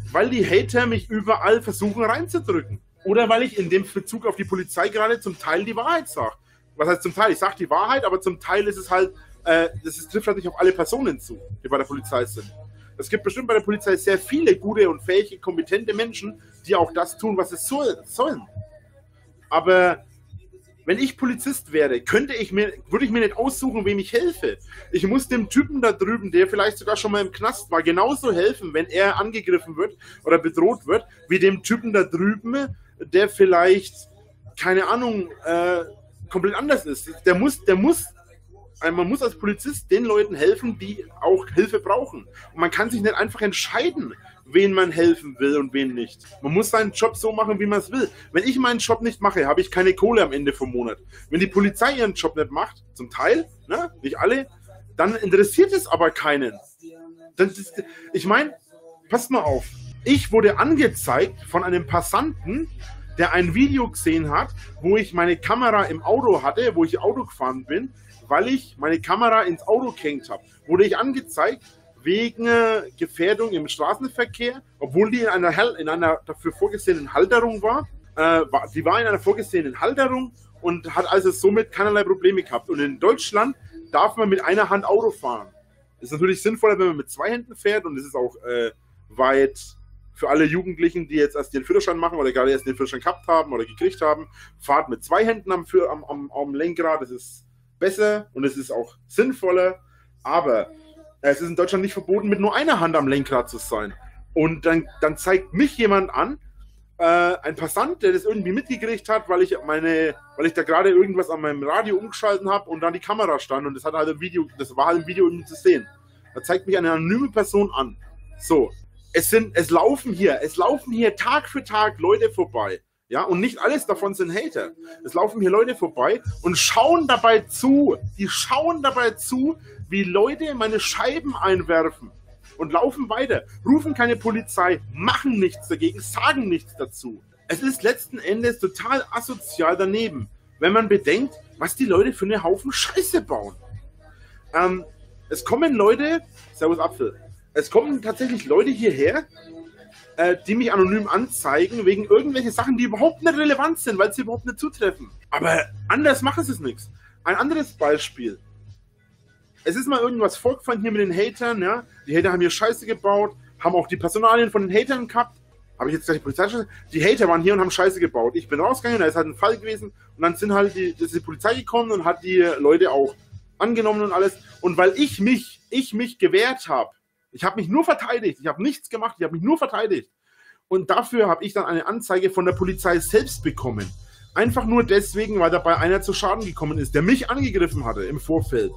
weil die Hater mich überall versuchen reinzudrücken. Oder weil ich in dem Bezug auf die Polizei gerade zum Teil die Wahrheit sage. Was heißt zum Teil? Ich sage die Wahrheit, aber zum Teil ist es halt, äh, das ist, trifft halt nicht auf alle Personen zu, die bei der Polizei sind. Es gibt bestimmt bei der Polizei sehr viele gute und fähige, kompetente Menschen, die auch das tun, was es soll, sollen. Aber wenn ich Polizist wäre, könnte ich mir, würde ich mir nicht aussuchen, wem ich helfe. Ich muss dem Typen da drüben, der vielleicht sogar schon mal im Knast war, genauso helfen, wenn er angegriffen wird oder bedroht wird, wie dem Typen da drüben, der vielleicht, keine Ahnung, äh, komplett anders ist. Der muss, der muss, man muss als Polizist den Leuten helfen, die auch Hilfe brauchen. Und man kann sich nicht einfach entscheiden, wen man helfen will und wen nicht. Man muss seinen Job so machen, wie man es will. Wenn ich meinen Job nicht mache, habe ich keine Kohle am Ende vom Monat. Wenn die Polizei ihren Job nicht macht, zum Teil, ne, nicht alle, dann interessiert es aber keinen. Das ist, ich meine, passt mal auf. Ich wurde angezeigt von einem Passanten, der ein Video gesehen hat, wo ich meine Kamera im Auto hatte, wo ich Auto gefahren bin, weil ich meine Kamera ins Auto gehängt habe. Wurde ich angezeigt wegen Gefährdung im Straßenverkehr, obwohl die in einer, in einer dafür vorgesehenen Halterung war. Äh, war. Die war in einer vorgesehenen Halterung und hat also somit keinerlei Probleme gehabt. Und in Deutschland darf man mit einer Hand Auto fahren. Das ist natürlich sinnvoller, wenn man mit zwei Händen fährt, und es ist auch äh, weit für alle Jugendlichen, die jetzt erst den Führerschein machen oder gerade erst den Führerschein gehabt haben oder gekriegt haben. Fahrt mit zwei Händen am, am, am, am Lenkrad, das ist besser und es ist auch sinnvoller, aber es ist in Deutschland nicht verboten, mit nur einer Hand am Lenkrad zu sein. Und dann, dann zeigt mich jemand an, äh, ein Passant, der das irgendwie mitgekriegt hat, weil ich meine, weil ich da gerade irgendwas an meinem Radio umgeschalten habe und dann die Kamera stand und das hat halt ein Video, das war halt im Video irgendwie zu sehen. Da zeigt mich eine anonyme Person an. So, es sind, es laufen hier, es laufen hier Tag für Tag Leute vorbei. Ja, und nicht alles davon sind Hater. Es laufen hier Leute vorbei und schauen dabei zu. Die schauen dabei zu, wie Leute meine Scheiben einwerfen und laufen weiter, rufen keine Polizei, machen nichts dagegen, sagen nichts dazu. Es ist letzten Endes total asozial daneben, wenn man bedenkt, was die Leute für einen Haufen Scheiße bauen. Ähm, es kommen Leute, Servus Apfel, es kommen tatsächlich Leute hierher, äh, die mich anonym anzeigen, wegen irgendwelchen Sachen, die überhaupt nicht relevant sind, weil sie überhaupt nicht zutreffen. Aber anders machen sie es nichts. Ein anderes Beispiel. Es ist mal irgendwas vorgefallen hier mit den Hatern, ja. Die Hater haben hier Scheiße gebaut, haben auch die Personalien von den Hatern gehabt. Habe ich jetzt gleich die Polizei schon? Die Hater waren hier und haben Scheiße gebaut. Ich bin rausgegangen, da ist halt ein Fall gewesen und dann sind halt die, ist die Polizei gekommen und hat die Leute auch angenommen und alles. Und weil ich mich, ich mich gewehrt habe, ich habe mich nur verteidigt, ich habe nichts gemacht, ich habe mich nur verteidigt. Und dafür habe ich dann eine Anzeige von der Polizei selbst bekommen. Einfach nur deswegen, weil dabei einer zu Schaden gekommen ist, der mich angegriffen hatte im Vorfeld.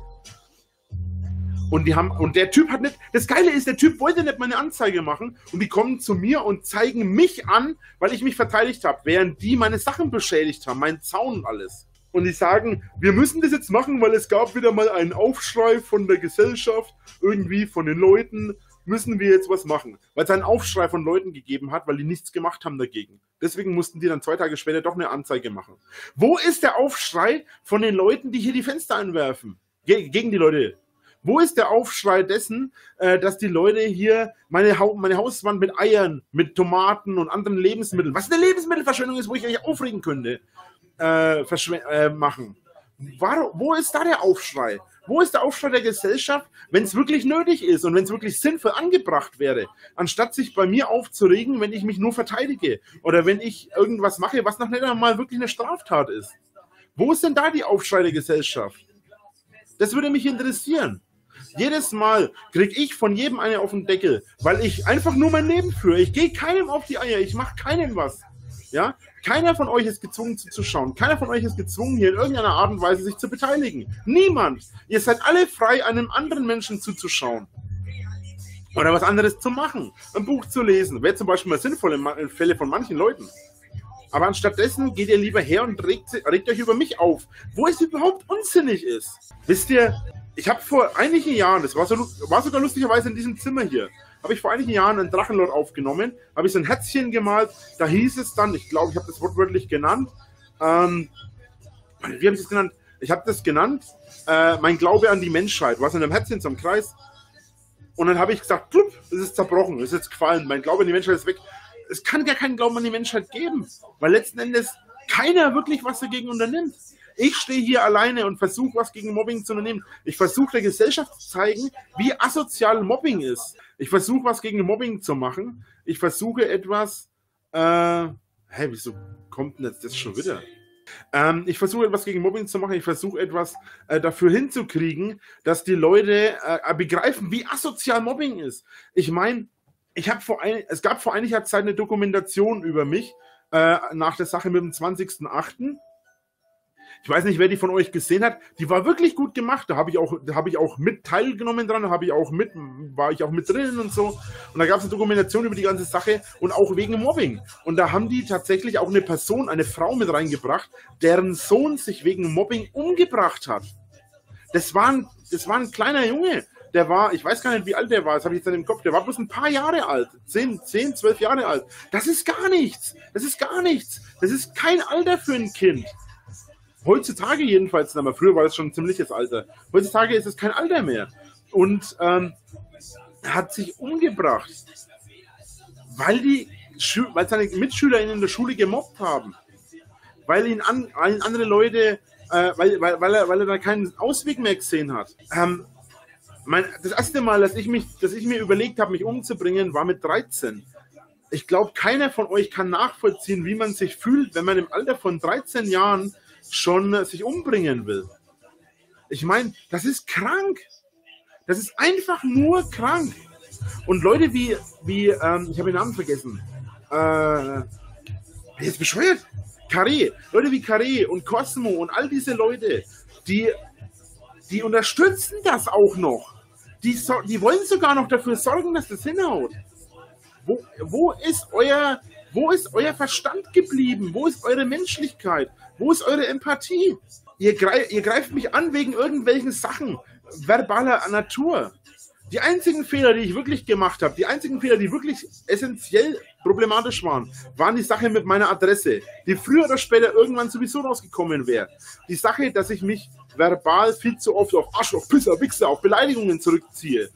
Und die haben, und der Typ hat nicht, das Geile ist, der Typ wollte nicht meine Anzeige machen und die kommen zu mir und zeigen mich an, weil ich mich verteidigt habe, während die meine Sachen beschädigt haben, meinen Zaun und alles. Und die sagen, wir müssen das jetzt machen, weil es gab wieder mal einen Aufschrei von der Gesellschaft, irgendwie von den Leuten, müssen wir jetzt was machen. Weil es einen Aufschrei von Leuten gegeben hat, weil die nichts gemacht haben dagegen. Deswegen mussten die dann zwei Tage später doch eine Anzeige machen. Wo ist der Aufschrei von den Leuten, die hier die Fenster einwerfen? Ge- gegen die Leute. Wo ist der Aufschrei dessen, äh, dass die Leute hier meine, ha- meine Hauswand mit Eiern, mit Tomaten und anderen Lebensmitteln, was eine Lebensmittelverschwendung ist, wo ich eigentlich aufregen könnte, äh, verschw- äh, machen? War, wo ist da der Aufschrei? Wo ist der Aufschrei der Gesellschaft, wenn es wirklich nötig ist und wenn es wirklich sinnvoll angebracht wäre, anstatt sich bei mir aufzuregen, wenn ich mich nur verteidige oder wenn ich irgendwas mache, was noch nicht einmal wirklich eine Straftat ist? Wo ist denn da die Aufschrei der Gesellschaft? Das würde mich interessieren. Jedes Mal kriege ich von jedem eine auf den Deckel, weil ich einfach nur mein Leben führe. Ich gehe keinem auf die Eier, ich mache keinem was. Ja? Keiner von euch ist gezwungen zuzuschauen. Keiner von euch ist gezwungen, hier in irgendeiner Art und Weise sich zu beteiligen. Niemand. Ihr seid alle frei, einem anderen Menschen zuzuschauen. Oder was anderes zu machen. Ein Buch zu lesen. Wäre zum Beispiel mal sinnvoll in Fälle von manchen Leuten. Aber anstattdessen geht ihr lieber her und regt, regt euch über mich auf, wo es überhaupt unsinnig ist. Wisst ihr, ich habe vor einigen Jahren, das war, so, war sogar lustigerweise in diesem Zimmer hier, habe ich vor einigen Jahren einen Drachenlord aufgenommen, habe ich so ein Herzchen gemalt, da hieß es dann, ich glaube, ich habe das wortwörtlich genannt, ähm, wie habe ich das genannt? Ich habe das genannt, äh, mein Glaube an die Menschheit, was in einem Herzchen zum Kreis. Und dann habe ich gesagt, plupp, es ist zerbrochen, es ist jetzt gefallen, mein Glaube an die Menschheit ist weg. Es kann gar keinen Glauben an die Menschheit geben, weil letzten Endes keiner wirklich was dagegen unternimmt. Ich stehe hier alleine und versuche, was gegen Mobbing zu unternehmen. Ich versuche der Gesellschaft zu zeigen, wie asozial Mobbing ist. Ich versuche, was gegen Mobbing zu machen. Ich versuche etwas... Äh, hä, wieso kommt denn jetzt das schon wieder? Ähm, ich versuche etwas gegen Mobbing zu machen. Ich versuche etwas äh, dafür hinzukriegen, dass die Leute äh, begreifen, wie asozial Mobbing ist. Ich meine, ich habe vor ein, es gab vor einiger Zeit eine Dokumentation über mich äh, nach der Sache mit dem zwanzigsten achten Ich weiß nicht, wer die von euch gesehen hat. Die war wirklich gut gemacht. Da habe ich auch, da habe ich auch mit teilgenommen dran. Da habe ich auch mit, war ich auch mit drinnen und so. Und da gab es eine Dokumentation über die ganze Sache und auch wegen Mobbing. Und da haben die tatsächlich auch eine Person, eine Frau mit reingebracht, deren Sohn sich wegen Mobbing umgebracht hat. Das war ein, das war ein kleiner Junge. Der war, ich weiß gar nicht, wie alt der war, das habe ich jetzt nicht im Kopf, der war bloß ein paar Jahre alt, zehn, zehn, zwölf Jahre alt. Das ist gar nichts. Das ist gar nichts. Das ist kein Alter für ein Kind. Heutzutage jedenfalls, aber früher war das schon ein ziemliches Alter. Heutzutage ist es kein Alter mehr. Und ähm, er hat sich umgebracht, weil, die, weil seine Mitschüler ihn in der Schule gemobbt haben. Weil ihn, an, weil andere Leute, äh, weil, weil, weil, er, weil er da keinen Ausweg mehr gesehen hat. Ähm, mein, das erste Mal, dass ich, mich, dass ich mir überlegt habe, mich umzubringen, war mit dreizehn. Ich glaube, keiner von euch kann nachvollziehen, wie man sich fühlt, wenn man im Alter von dreizehn Jahren schon sich umbringen will. Ich meine, das ist krank. Das ist einfach nur krank. Und Leute wie, wie ähm, ich habe den Namen vergessen, äh, jetzt bescheuert, Carré, Leute wie Carré und Cosmo und all diese Leute, die, die unterstützen das auch noch. Die, so, die wollen sogar noch dafür sorgen, dass das hinhaut. Wo, wo ist euer, wo ist euer Verstand geblieben? Wo ist eure Menschlichkeit? Wo ist eure Empathie? Ihr, greif, ihr greift mich an wegen irgendwelchen Sachen verbaler Natur. Die einzigen Fehler, die ich wirklich gemacht habe, die einzigen Fehler, die wirklich essentiell problematisch waren, waren die Sache mit meiner Adresse, die früher oder später irgendwann sowieso rausgekommen wäre. Die Sache, dass ich mich verbal viel zu oft auf Arschloch, Pisser, Wichser, auf Beleidigungen zurückziehe.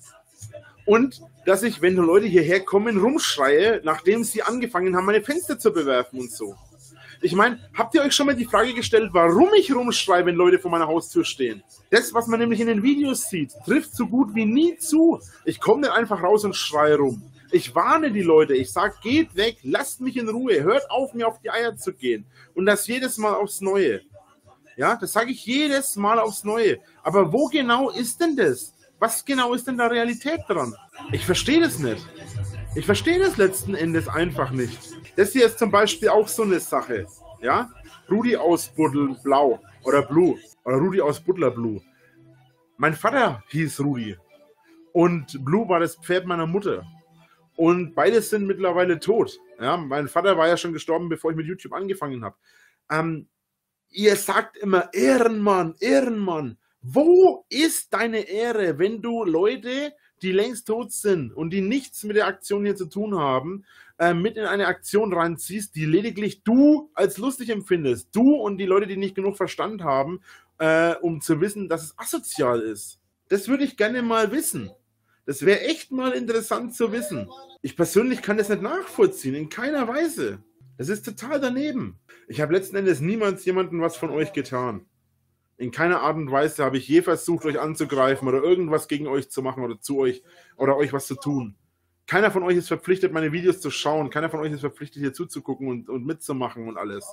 Und dass ich, wenn Leute hierher kommen, rumschreie, nachdem sie angefangen haben, meine Fenster zu bewerfen und so. Ich meine, habt ihr euch schon mal die Frage gestellt, warum ich rumschreie, wenn Leute vor meiner Haustür stehen? Das, was man nämlich in den Videos sieht, trifft so gut wie nie zu. Ich komme nicht einfach raus und schreie rum. Ich warne die Leute, ich sage, geht weg, lasst mich in Ruhe, hört auf, mir auf die Eier zu gehen. Und das jedes Mal aufs Neue. Ja, das sage ich jedes Mal aufs Neue. Aber wo genau ist denn das? Was genau ist denn da Realität dran? Ich verstehe das nicht. Ich verstehe das letzten Endes einfach nicht. Das hier ist zum Beispiel auch so eine Sache. Ja? Rudi aus Buddel Blau oder Blue. Oder Rudi aus Buddler Blue. Mein Vater hieß Rudi. Und Blue war das Pferd meiner Mutter. Und beides sind mittlerweile tot. Ja? Mein Vater war ja schon gestorben, bevor ich mit YouTube angefangen habe. Ähm, ihr sagt immer Ehrenmann, Ehrenmann. Wo ist deine Ehre, wenn du Leute, die längst tot sind und die nichts mit der Aktion hier zu tun haben, äh, mit in eine Aktion reinziehst, die lediglich du als lustig empfindest? Du und die Leute, die nicht genug Verstand haben, äh, um zu wissen, dass es asozial ist. Das würde ich gerne mal wissen. Das wäre echt mal interessant zu wissen. Ich persönlich kann das nicht nachvollziehen, in keiner Weise. Das ist total daneben. Ich habe letzten Endes niemals jemandem was von euch getan. In keiner Art und Weise habe ich je versucht, euch anzugreifen oder irgendwas gegen euch zu machen oder zu euch oder euch was zu tun. Keiner von euch ist verpflichtet, meine Videos zu schauen. Keiner von euch ist verpflichtet, hier zuzugucken und, und mitzumachen und alles.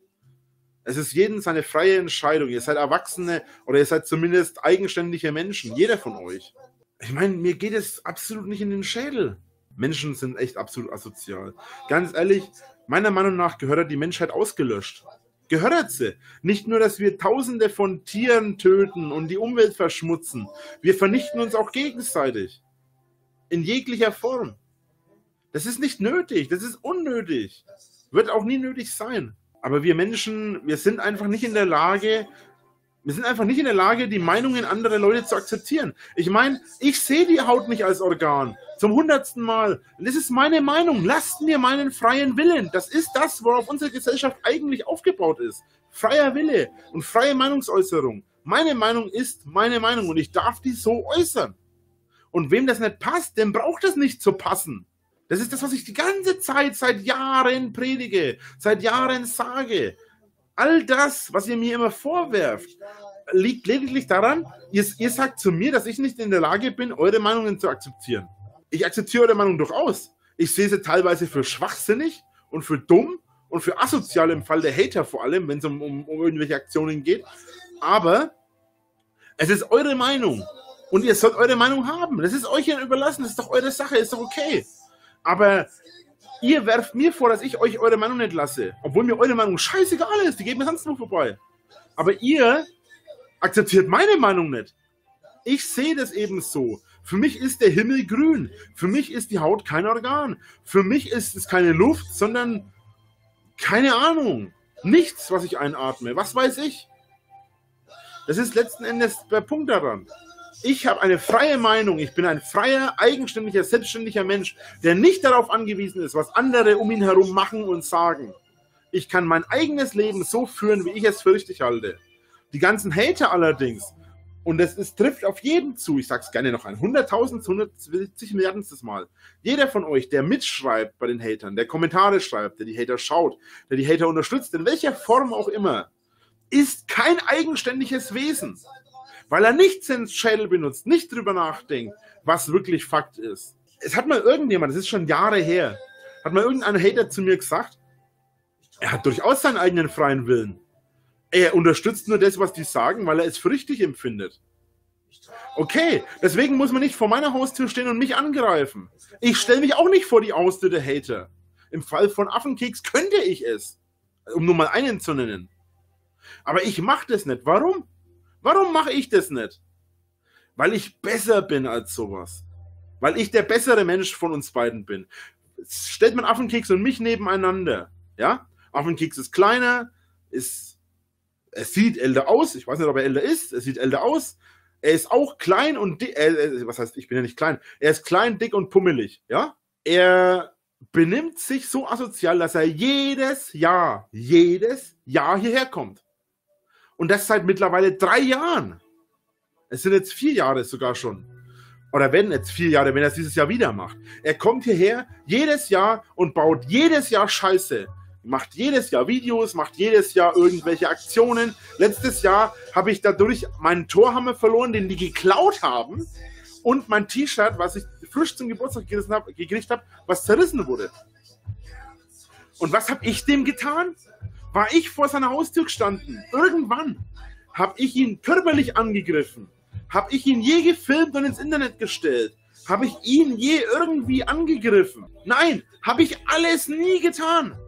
Es ist jedem seine freie Entscheidung. Ihr seid Erwachsene oder ihr seid zumindest eigenständige Menschen. Jeder von euch. Ich meine, mir geht es absolut nicht in den Schädel. Menschen sind echt absolut asozial. Ganz ehrlich, meiner Meinung nach gehört die Menschheit ausgelöscht. Gehört sie. Nicht nur, dass wir Tausende von Tieren töten und die Umwelt verschmutzen. Wir vernichten uns auch gegenseitig. In jeglicher Form. Das ist nicht nötig. Das ist unnötig. Wird auch nie nötig sein. Aber wir Menschen, wir sind einfach nicht in der Lage, wir sind einfach nicht in der Lage, die Meinungen anderer Leute zu akzeptieren. Ich meine, ich sehe die Haut nicht als Organ. Zum hundertsten Mal. Und das ist meine Meinung. Lasst mir meinen freien Willen. Das ist das, worauf unsere Gesellschaft eigentlich aufgebaut ist. Freier Wille und freie Meinungsäußerung. Meine Meinung ist meine Meinung und ich darf die so äußern. Und Und wem das nicht passt, dem braucht das nicht zu passen. Das ist das, was ich die ganze Zeit seit Jahren predige, seit Jahren sage. All das, was ihr mir immer vorwerft, liegt lediglich daran, ihr, ihr sagt zu mir, dass ich nicht in der Lage bin, eure Meinungen zu akzeptieren. Ich akzeptiere eure Meinung durchaus. Ich sehe sie teilweise für schwachsinnig und für dumm und für asozial im Fall der Hater vor allem, wenn es um, um, um irgendwelche Aktionen geht. Aber es ist eure Meinung und ihr sollt eure Meinung haben. Das ist euch ja überlassen, das ist doch eure Sache, ist doch okay. Aber ihr werft mir vor, dass ich euch eure Meinung nicht lasse, obwohl mir eure Meinung scheißegal ist, die geht mir sonst nur vorbei. Aber ihr akzeptiert meine Meinung nicht. Ich sehe das eben so. Für mich ist der Himmel grün. Für mich ist die Haut kein Organ. Für mich ist es keine Luft, sondern keine Ahnung. Nichts, was ich einatme. Was weiß ich? Das ist letzten Endes der Punkt daran. Ich habe eine freie Meinung. Ich bin ein freier, eigenständiger, selbstständiger Mensch, der nicht darauf angewiesen ist, was andere um ihn herum machen und sagen. Ich kann mein eigenes Leben so führen, wie ich es für richtig halte. Die ganzen Hater allerdings, und das ist, trifft auf jeden zu, ich sag's gerne noch ein, hunderttausend, hundertsiebzig Milliardenstes Mal. Jeder von euch, der mitschreibt bei den Hatern, der Kommentare schreibt, der die Hater schaut, der die Hater unterstützt, in welcher Form auch immer, ist kein eigenständiges Wesen. Weil er nicht seinen Schädel benutzt, nicht drüber nachdenkt, was wirklich Fakt ist. Es hat mal irgendjemand, das ist schon Jahre her, hat mal irgendein Hater zu mir gesagt, er hat durchaus seinen eigenen freien Willen. Er unterstützt nur das, was die sagen, weil er es für richtig empfindet. Okay, deswegen muss man nicht vor meiner Haustür stehen und mich angreifen. Ich stelle mich auch nicht vor die Haustür der Hater. Im Fall von Affenkeks könnte ich es, um nur mal einen zu nennen. Aber ich mache das nicht. Warum? Warum mache ich das nicht? Weil ich besser bin als sowas. Weil ich der bessere Mensch von uns beiden bin. Stellt man Affenkeks und mich nebeneinander. Ja? Affenkeks ist kleiner, ist... Er sieht älter aus, ich weiß nicht, ob er älter ist, er sieht älter aus, er ist auch klein und dick, äh, was heißt, ich bin ja nicht klein, er ist klein, dick und pummelig, ja? Er benimmt sich so asozial, dass er jedes Jahr, jedes Jahr hierher kommt. Und das seit mittlerweile drei Jahren. Es sind jetzt vier Jahre sogar schon. Oder werden jetzt vier Jahre, wenn er es dieses Jahr wieder macht. Er kommt hierher jedes Jahr und baut jedes Jahr Scheiße. Macht jedes Jahr Videos, macht jedes Jahr irgendwelche Aktionen. Letztes Jahr habe ich dadurch meinen Torhammer verloren, den die geklaut haben. Und mein T-Shirt, was ich frisch zum Geburtstag hab, gekriegt habe, was zerrissen wurde. Und was habe ich dem getan? War ich vor seiner Haustür gestanden. Irgendwann habe ich ihn körperlich angegriffen. Habe ich ihn je gefilmt und ins Internet gestellt. Habe ich ihn je irgendwie angegriffen? Nein, habe ich alles nie getan.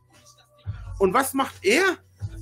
Und was macht er?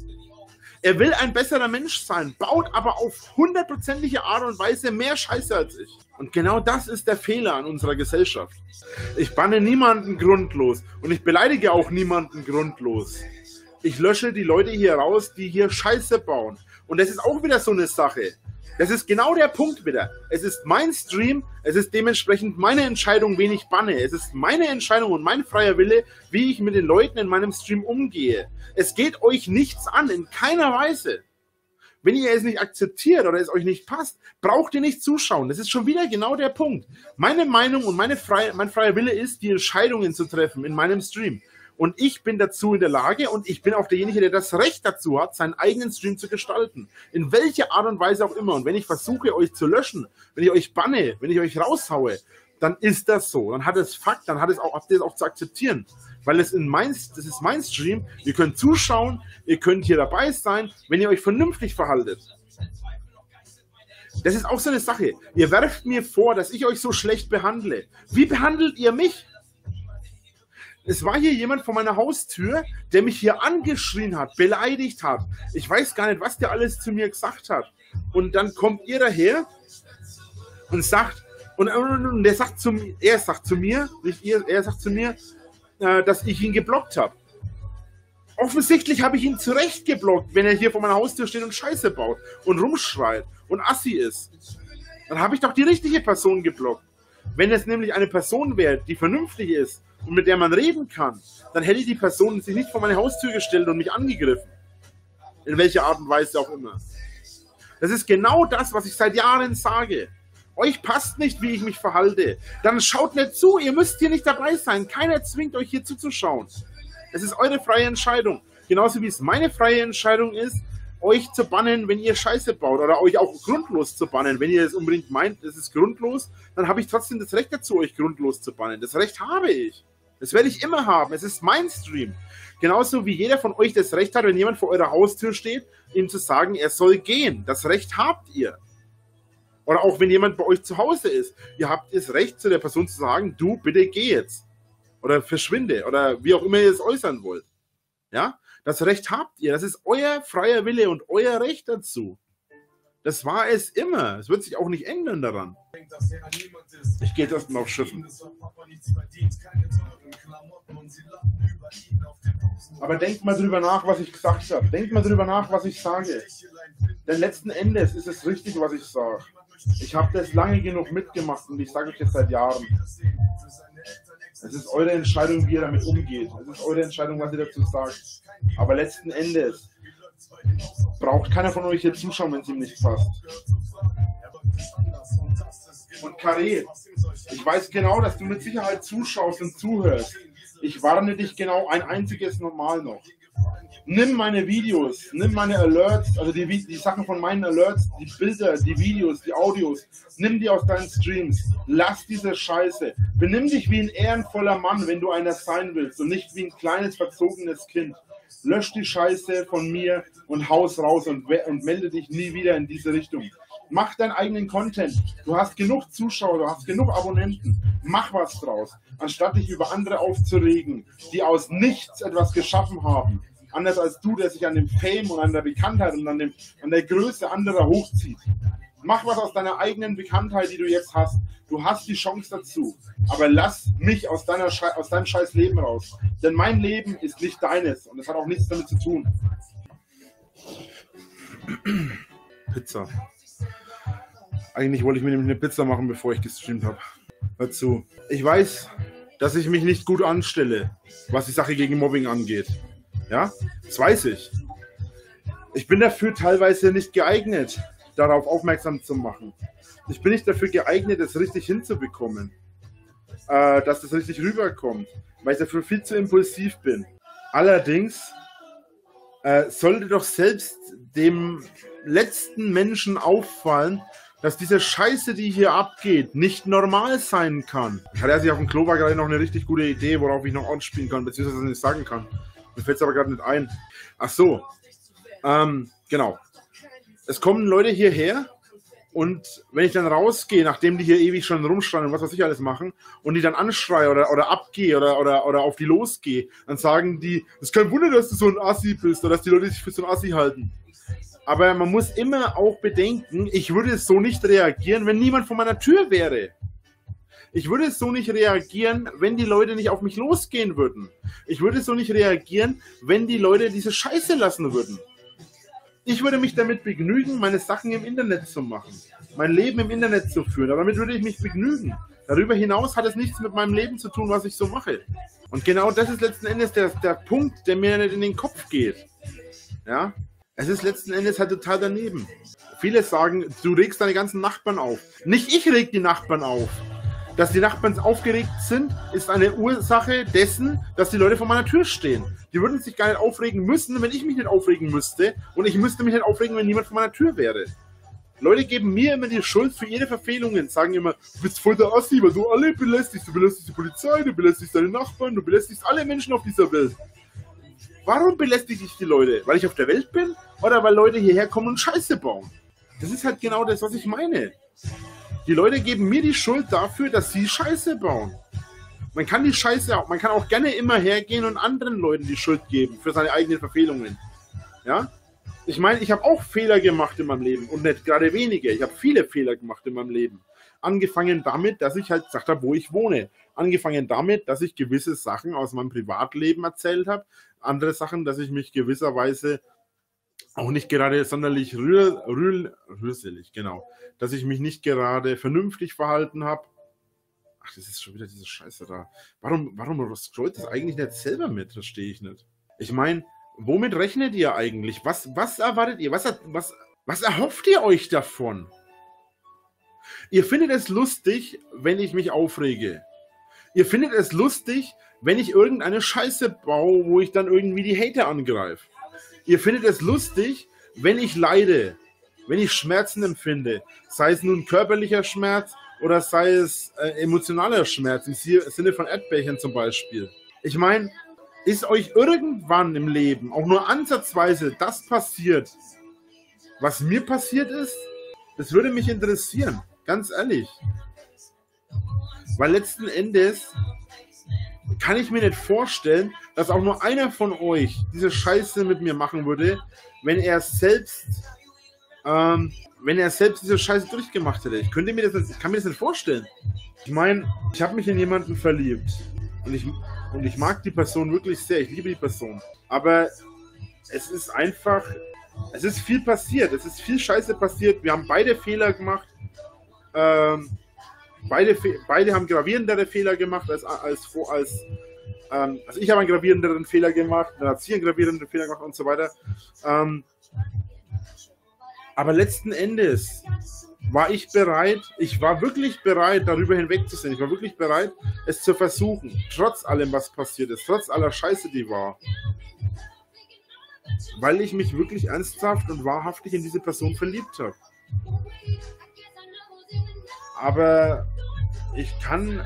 Er will ein besserer Mensch sein, baut aber auf hundertprozentige Art und Weise mehr Scheiße als ich. Und genau das ist der Fehler an unserer Gesellschaft. Ich banne niemanden grundlos und ich beleidige auch niemanden grundlos. Ich lösche die Leute hier raus, die hier Scheiße bauen. Und das ist auch wieder so eine Sache. Das ist genau der Punkt wieder. Es ist mein Stream, es ist dementsprechend meine Entscheidung, wen ich banne. Es ist meine Entscheidung und mein freier Wille, wie ich mit den Leuten in meinem Stream umgehe. Es geht euch nichts an, in keiner Weise. Wenn ihr es nicht akzeptiert oder es euch nicht passt, braucht ihr nicht zuschauen. Das ist schon wieder genau der Punkt. Meine Meinung und meine freie, mein freier Wille ist, die Entscheidungen zu treffen in meinem Stream. Und ich bin dazu in der Lage und ich bin auch derjenige, der das Recht dazu hat, seinen eigenen Stream zu gestalten. In welcher Art und Weise auch immer. Und wenn ich versuche, euch zu löschen, wenn ich euch banne, wenn ich euch raushaue, dann ist das so. Dann hat es Fakt, dann hat es auch, habt ihr es auch zu akzeptieren. Weil es in mein, das ist mein Stream. Ihr könnt zuschauen, ihr könnt hier dabei sein, wenn ihr euch vernünftig verhaltet. Das ist auch so eine Sache. Ihr werft mir vor, dass ich euch so schlecht behandle. Wie behandelt ihr mich? Es war hier jemand vor meiner Haustür, der mich hier angeschrien hat, beleidigt hat. Ich weiß gar nicht, was der alles zu mir gesagt hat. Und dann kommt ihr daher und sagt, und, und der sagt zu mir, er sagt zu mir, nicht ihr, er sagt zu mir, äh, dass ich ihn geblockt habe. Offensichtlich habe ich ihn zurecht geblockt, wenn er hier vor meiner Haustür steht und Scheiße baut und rumschreit und assi ist. Dann habe ich doch die richtige Person geblockt. Wenn es nämlich eine Person wäre, die vernünftig ist, und mit der man reden kann, dann hätte die Person sich nicht vor meine Haustür gestellt und mich angegriffen. In welcher Art und Weise auch immer. Das ist genau das, was ich seit Jahren sage. Euch passt nicht, wie ich mich verhalte. Dann schaut nicht zu, ihr müsst hier nicht dabei sein. Keiner zwingt euch hier zuzuschauen. Es ist eure freie Entscheidung. Genauso wie es meine freie Entscheidung ist, euch zu bannen, wenn ihr Scheiße baut. Oder euch auch grundlos zu bannen. Wenn ihr es unbedingt meint, es ist grundlos, dann habe ich trotzdem das Recht dazu, euch grundlos zu bannen. Das Recht habe ich. Das werde ich immer haben. Es ist mein Stream. Genauso wie jeder von euch das Recht hat, wenn jemand vor eurer Haustür steht, ihm zu sagen, er soll gehen. Das Recht habt ihr. Oder auch wenn jemand bei euch zu Hause ist. Ihr habt das Recht, zu der Person zu sagen, du, bitte geh jetzt. Oder verschwinde. Oder wie auch immer ihr es äußern wollt. Ja? Das Recht habt ihr. Das ist euer freier Wille und euer Recht dazu. Das war es immer. Es wird sich auch nicht ändern daran. Ich gehe erst mal auf Schiffen. Aber denkt mal drüber nach, was ich gesagt habe. Denkt mal drüber nach, was ich sage. Denn letzten Endes ist es richtig, was ich sage. Ich habe das lange genug mitgemacht und ich sage euch das seit Jahren. Es ist eure Entscheidung, wie ihr damit umgeht. Es ist eure Entscheidung, was ihr dazu sagt. Aber letzten Endes braucht keiner von euch hier zuschauen, wenn es ihm nicht passt. Und Karé, ich weiß genau, dass du mit Sicherheit zuschaust und zuhörst. Ich warne dich genau ein einziges Mal noch. Nimm meine Videos, nimm meine Alerts, also die, die Sachen von meinen Alerts, die Bilder, die Videos, die Audios, nimm die aus deinen Streams. Lass diese Scheiße. Benimm dich wie ein ehrenvoller Mann, wenn du einer sein willst und nicht wie ein kleines, verzogenes Kind. Lösch die Scheiße von mir und haus raus und, und melde dich nie wieder in diese Richtung. Mach deinen eigenen Content. Du hast genug Zuschauer, du hast genug Abonnenten. Mach was draus, anstatt dich über andere aufzuregen, die aus nichts etwas geschaffen haben. Anders als du, der sich an dem Fame und an der Bekanntheit und an, dem, an der Größe anderer hochzieht. Mach was aus deiner eigenen Bekanntheit, die du jetzt hast. Du hast die Chance dazu. Aber lass mich aus, deiner Sche aus deinem scheiß Leben raus. Denn mein Leben ist nicht deines. Und es hat auch nichts damit zu tun. Pizza. Eigentlich wollte ich mir nämlich eine Pizza machen, bevor ich gestreamt habe. Dazu. Ich weiß, dass ich mich nicht gut anstelle, was die Sache gegen Mobbing angeht. Ja, das weiß ich. Ich bin dafür teilweise nicht geeignet, darauf aufmerksam zu machen. Ich bin nicht dafür geeignet, es richtig hinzubekommen. Äh, dass das richtig rüberkommt. Weil ich dafür viel zu impulsiv bin. Allerdings äh, sollte doch selbst dem letzten Menschen auffallen, dass diese Scheiße, die hier abgeht, nicht normal sein kann. Ich hatte ja auf dem Klo war gerade noch eine richtig gute Idee, worauf ich noch anspielen kann, beziehungsweise nicht sagen kann. Mir fällt es aber gerade nicht ein. Ach so. Ähm, genau. Es kommen Leute hierher und wenn ich dann rausgehe, nachdem die hier ewig schon rumstanden und was weiß ich alles machen, und die dann anschreie oder, oder abgehe oder, oder, oder auf die losgehe, dann sagen die, es ist kein Wunder, dass du so ein Assi bist oder dass die Leute sich für so ein Assi halten. Aber man muss immer auch bedenken, ich würde so nicht reagieren, wenn niemand vor meiner Tür wäre. Ich würde so nicht reagieren, wenn die Leute nicht auf mich losgehen würden. Ich würde so nicht reagieren, wenn die Leute diese Scheiße lassen würden. Ich würde mich damit begnügen, meine Sachen im Internet zu machen. Mein Leben im Internet zu führen. Aber damit würde ich mich begnügen. Darüber hinaus hat es nichts mit meinem Leben zu tun, was ich so mache. Und genau das ist letzten Endes der, der Punkt, der mir nicht in den Kopf geht. Ja? Es ist letzten Endes halt total daneben. Viele sagen, du regst deine ganzen Nachbarn auf. Nicht ich reg die Nachbarn auf. Dass die Nachbarn aufgeregt sind, ist eine Ursache dessen, dass die Leute vor meiner Tür stehen. Die würden sich gar nicht aufregen müssen, wenn ich mich nicht aufregen müsste. Und ich müsste mich nicht aufregen, wenn niemand vor meiner Tür wäre. Leute geben mir immer die Schuld für jede Verfehlungen. Sagen immer, du bist voll der Assi, weil du alle belästigst. Du belästigst die Polizei, du belästigst deine Nachbarn, du belästigst alle Menschen auf dieser Welt. Warum belästige ich die Leute? Weil ich auf der Welt bin? Oder weil Leute hierher kommen und Scheiße bauen? Das ist halt genau das, was ich meine. Die Leute geben mir die Schuld dafür, dass sie Scheiße bauen. Man kann die Scheiße auch, man kann auch gerne immer hergehen und anderen Leuten die Schuld geben für seine eigenen Verfehlungen. Ja? Ich meine, ich habe auch Fehler gemacht in meinem Leben und nicht gerade wenige. Ich habe viele Fehler gemacht in meinem Leben. Angefangen damit, dass ich halt gesagt habe, wo ich wohne. Angefangen damit, dass ich gewisse Sachen aus meinem Privatleben erzählt habe. Andere Sachen, dass ich mich gewisserweise auch nicht gerade sonderlich rühr, rühr, rührselig, genau. Dass ich mich nicht gerade vernünftig verhalten habe. Ach, das ist schon wieder diese Scheiße da. Warum, warum scrollt das eigentlich nicht selber mit? Verstehe ich nicht. Ich meine, womit rechnet ihr eigentlich? Was, was erwartet ihr? Was, was, was erhofft ihr euch davon? Ihr findet es lustig, wenn ich mich aufrege. Ihr findet es lustig, wenn ich irgendeine Scheiße baue, wo ich dann irgendwie die Hater angreife. Ihr findet es lustig, wenn ich leide, wenn ich Schmerzen empfinde. Sei es nun körperlicher Schmerz oder sei es äh, emotionaler Schmerz, im Sinne von Erdbärchen zum Beispiel. Ich meine, ist euch irgendwann im Leben auch nur ansatzweise das passiert, was mir passiert ist? Das würde mich interessieren, ganz ehrlich. Weil letzten Endes kann ich mir nicht vorstellen, dass auch nur einer von euch diese Scheiße mit mir machen würde, wenn er selbst, ähm, wenn er selbst diese Scheiße durchgemacht hätte. Ich könnte mir das, ich kann mir das nicht vorstellen. Ich meine, ich habe mich in jemanden verliebt und ich, und ich mag die Person wirklich sehr. Ich liebe die Person. Aber es ist einfach, es ist viel passiert. Es ist viel Scheiße passiert. Wir haben beide Fehler gemacht. Ähm, Beide, beide haben gravierendere Fehler gemacht als, als, als, ähm, also ich habe einen gravierenderen Fehler gemacht, dann hat sie einen gravierenderen Fehler gemacht und so weiter. Ähm, aber letzten Endes war ich bereit, ich war wirklich bereit, darüber hinwegzusehen. Ich war wirklich bereit, es zu versuchen, trotz allem, was passiert ist, trotz aller Scheiße, die war. Weil ich mich wirklich ernsthaft und wahrhaftig in diese Person verliebt habe. Aber ich kann,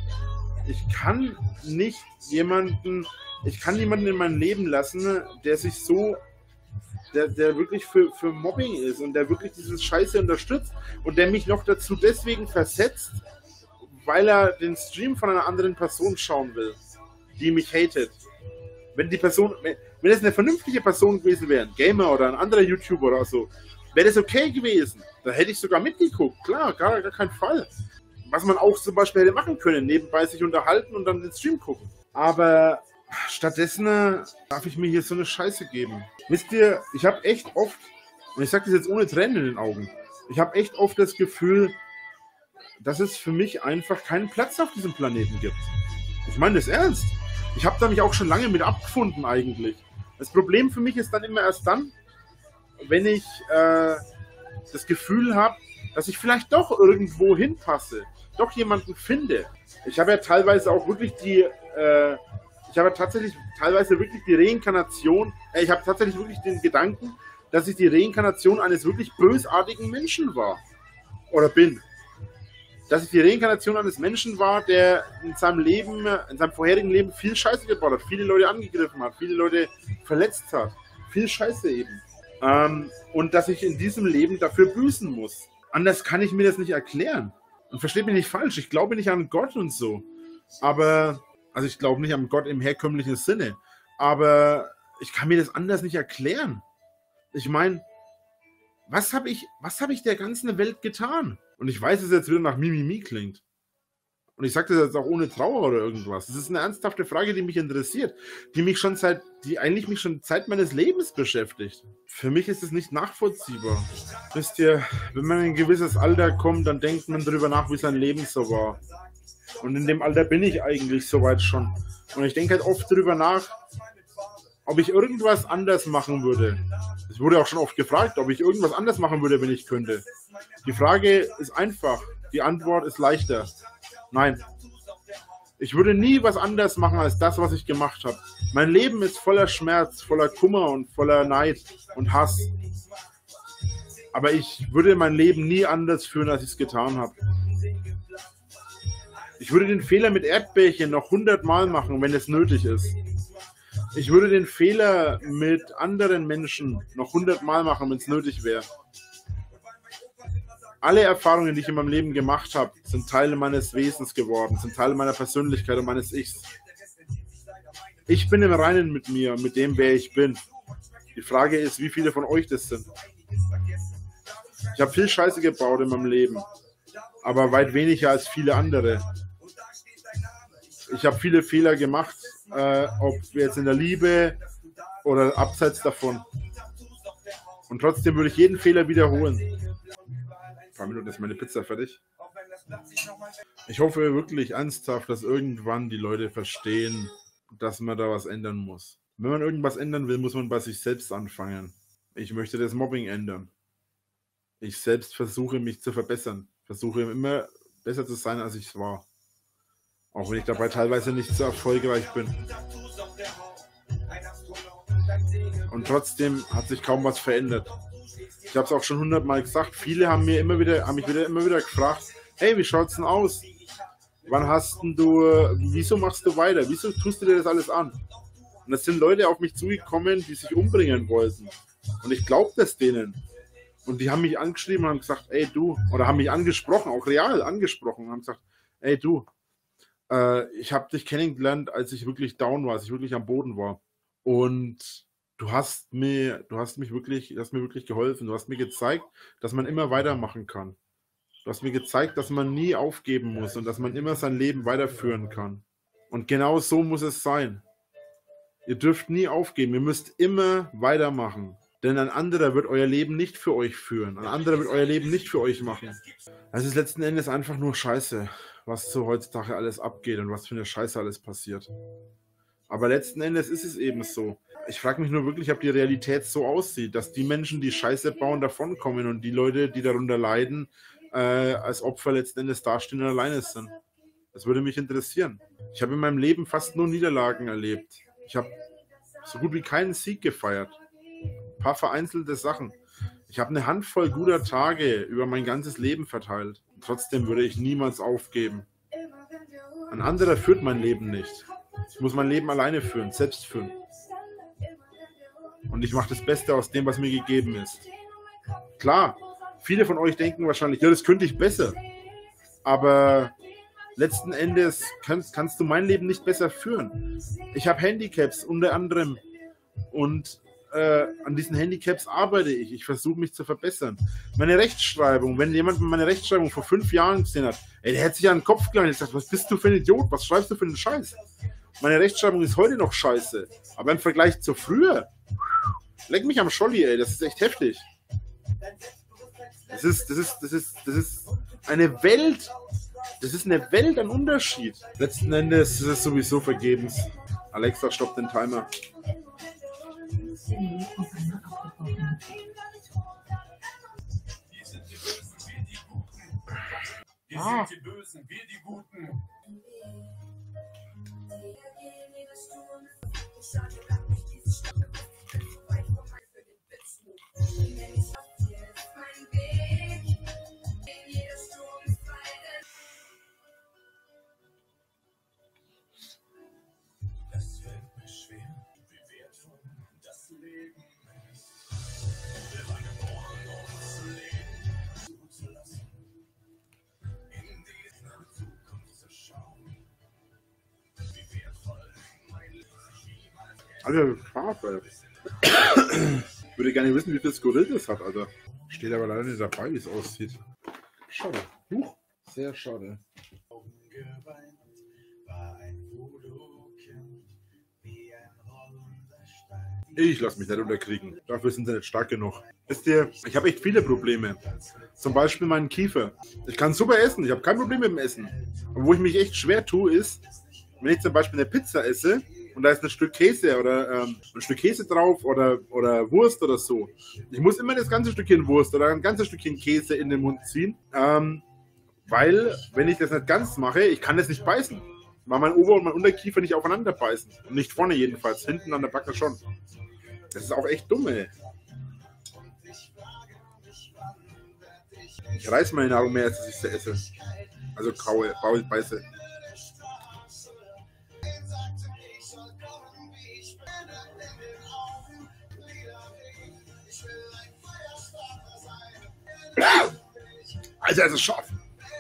ich kann nicht jemanden, ich kann niemanden in mein Leben lassen, der sich so, der, der wirklich für, für Mobbing ist und der wirklich dieses Scheiße unterstützt und der mich noch dazu deswegen versetzt, weil er den Stream von einer anderen Person schauen will, die mich hatet. Wenn die Person, wenn, wenn es eine vernünftige Person gewesen wäre, ein Gamer oder ein anderer YouTuber oder so, wäre das okay gewesen. Da hätte ich sogar mitgeguckt. Klar, gar, gar kein Fall. Was man auch zum Beispiel hätte machen können, nebenbei sich unterhalten und dann den Stream gucken. Aber stattdessen darf ich mir hier so eine Scheiße geben. Wisst ihr, ich habe echt oft, und ich sage das jetzt ohne Tränen in den Augen, ich habe echt oft das Gefühl, dass es für mich einfach keinen Platz auf diesem Planeten gibt. Ich meine das ernst. Ich habe da mich auch schon lange mit abgefunden eigentlich. Das Problem für mich ist dann immer erst dann, wenn ich äh, das Gefühl habe, dass ich vielleicht doch irgendwo hinpasse, doch jemanden finde. Ich habe ja teilweise auch wirklich die, äh, ich habe ja tatsächlich teilweise wirklich die Reinkarnation, äh, ich habe tatsächlich wirklich den Gedanken, dass ich die Reinkarnation eines wirklich bösartigen Menschen war. Oder bin. Dass ich die Reinkarnation eines Menschen war, der in seinem Leben, in seinem vorherigen Leben viel Scheiße gebaut hat, viele Leute angegriffen hat, viele Leute verletzt hat. Viel Scheiße eben. Ähm, und dass ich in diesem Leben dafür büßen muss. Anders kann ich mir das nicht erklären. Und versteht mich nicht falsch, ich glaube nicht an Gott und so. Aber, also ich glaube nicht an Gott im herkömmlichen Sinne. Aber ich kann mir das anders nicht erklären. Ich meine, was habe ich, was habe ich der ganzen Welt getan? Und ich weiß, dass es jetzt wieder nach Mimimi klingt. Und ich sage das jetzt auch ohne Trauer oder irgendwas. Das ist eine ernsthafte Frage, die mich interessiert, die mich schon seit, die eigentlich mich schon Zeit meines Lebens beschäftigt. Für mich ist es nicht nachvollziehbar. Wisst ihr, wenn man in ein gewisses Alter kommt, dann denkt man darüber nach, wie sein Leben so war. Und in dem Alter bin ich eigentlich soweit schon. Und ich denke halt oft darüber nach, ob ich irgendwas anders machen würde. Es wurde auch schon oft gefragt, ob ich irgendwas anders machen würde, wenn ich könnte. Die Frage ist einfach. Die Antwort ist leichter. Nein. Ich würde nie was anderes machen als das, was ich gemacht habe. Mein Leben ist voller Schmerz, voller Kummer und voller Neid und Hass. Aber ich würde mein Leben nie anders führen, als ich es getan habe. Ich würde den Fehler mit Erdbärchen noch hundertmal machen, wenn es nötig ist. Ich würde den Fehler mit anderen Menschen noch hundertmal machen, wenn es nötig wäre. Alle Erfahrungen, die ich in meinem Leben gemacht habe, sind Teile meines Wesens geworden, sind Teile meiner Persönlichkeit und meines Ichs. Ich bin im Reinen mit mir, mit dem, wer ich bin. Die Frage ist, wie viele von euch das sind. Ich habe viel Scheiße gebaut in meinem Leben, aber weit weniger als viele andere. Ich habe viele Fehler gemacht, äh, ob jetzt in der Liebe oder abseits davon. Und trotzdem würde ich jeden Fehler wiederholen. Ein paar Minuten ist meine Pizza fertig. Ich hoffe wirklich ernsthaft, dass irgendwann die Leute verstehen, dass man da was ändern muss. Wenn man irgendwas ändern will, muss man bei sich selbst anfangen. Ich möchte das Mobbing ändern. Ich selbst versuche, mich zu verbessern. versuche immer besser zu sein, als ich es war. Auch wenn ich dabei teilweise nicht so erfolgreich bin. Und trotzdem hat sich kaum was verändert. Ich habe es auch schon hundertmal gesagt. Viele haben mir immer wieder, haben mich wieder immer wieder gefragt, hey, wie schaut's denn aus? Wann hast denn du, wieso machst du weiter? Wieso tust du dir das alles an? Und es sind Leute auf mich zugekommen, die sich umbringen wollten. Und ich glaube das denen. Und die haben mich angeschrieben und haben gesagt, ey du, oder haben mich angesprochen, auch real angesprochen und haben gesagt, ey du, äh, ich habe dich kennengelernt, als ich wirklich down war, als ich wirklich am Boden war. Und du hast mir, du hast mich wirklich, du hast mir wirklich geholfen. Du hast mir gezeigt, dass man immer weitermachen kann. Du hast mir gezeigt, dass man nie aufgeben muss und dass man immer sein Leben weiterführen kann. Und genau so muss es sein. Ihr dürft nie aufgeben, ihr müsst immer weitermachen. Denn ein anderer wird euer Leben nicht für euch führen. Ein anderer wird euer Leben nicht für euch machen. Es ist letzten Endes einfach nur Scheiße, was so heutzutage alles abgeht und was für eine Scheiße alles passiert. Aber letzten Endes ist es eben so. Ich frage mich nur wirklich, ob die Realität so aussieht, dass die Menschen, die Scheiße bauen, davonkommen und die Leute, die darunter leiden, äh, als Opfer letzten Endes dastehen und alleine sind. Das würde mich interessieren. Ich habe in meinem Leben fast nur Niederlagen erlebt. Ich habe so gut wie keinen Sieg gefeiert. Ein paar vereinzelte Sachen. Ich habe eine Handvoll guter Tage über mein ganzes Leben verteilt. Und trotzdem würde ich niemals aufgeben. Ein anderer führt mein Leben nicht. Ich muss mein Leben alleine führen, selbst führen. Und ich mache das Beste aus dem, was mir gegeben ist. Klar, viele von euch denken wahrscheinlich, ja, das könnte ich besser. Aber letzten Endes kannst, kannst du mein Leben nicht besser führen. Ich habe Handicaps unter anderem und äh, an diesen Handicaps arbeite ich. Ich versuche mich zu verbessern. Meine Rechtschreibung, wenn jemand meine Rechtschreibung vor fünf Jahren gesehen hat, ey, der hätte sich an den Kopf gelangt und gesagt, was bist du für ein Idiot, was schreibst du für einen Scheiß? Meine Rechtschreibung ist heute noch scheiße, aber im Vergleich zu früher, leck mich am Scholli, ey, das ist echt heftig. Das ist, das ist, das ist, das ist eine Welt, das ist eine Welt an Unterschied. Letzten Endes ist es sowieso vergebens. Alexa, stopp den Timer. Wir sind die Bösen, wir die Guten. Es fällt mir schwer, wie wertvoll das Leben ist. Wir waren geboren, um das Leben zuzulassen. In die Zukunft zu schauen. Wie wertvoll mein Leben jemals. Alter, scharf, ey. Ich würde gerne wissen, wie viel Skurril das hat, Alter. Steht aber leider nicht dabei, wie es aussieht. Schade. Huch. Sehr schade. Ich lasse mich nicht unterkriegen. Dafür sind sie nicht stark genug. Wisst ihr, ich habe echt viele Probleme. Zum Beispiel meinen Kiefer. Ich kann super essen, ich habe kein Problem mit dem Essen. Aber wo ich mich echt schwer tue, ist, wenn ich zum Beispiel eine Pizza esse und da ist ein Stück Käse oder ähm, ein Stück Käse drauf oder, oder Wurst oder so. Ich muss immer das ganze Stückchen Wurst oder ein ganzes Stückchen Käse in den Mund ziehen. Ähm, weil, wenn ich das nicht ganz mache, ich kann das nicht beißen. Weil mein Ober- und mein Unterkiefer nicht aufeinander beißen. Und nicht vorne jedenfalls, hinten an der Backe schon. Das ist auch echt dumm, ey. Ich reiß meine Nahrung mehr, als ich sie esse. Also kaue, baue, beiße. Alter, es ist scharf.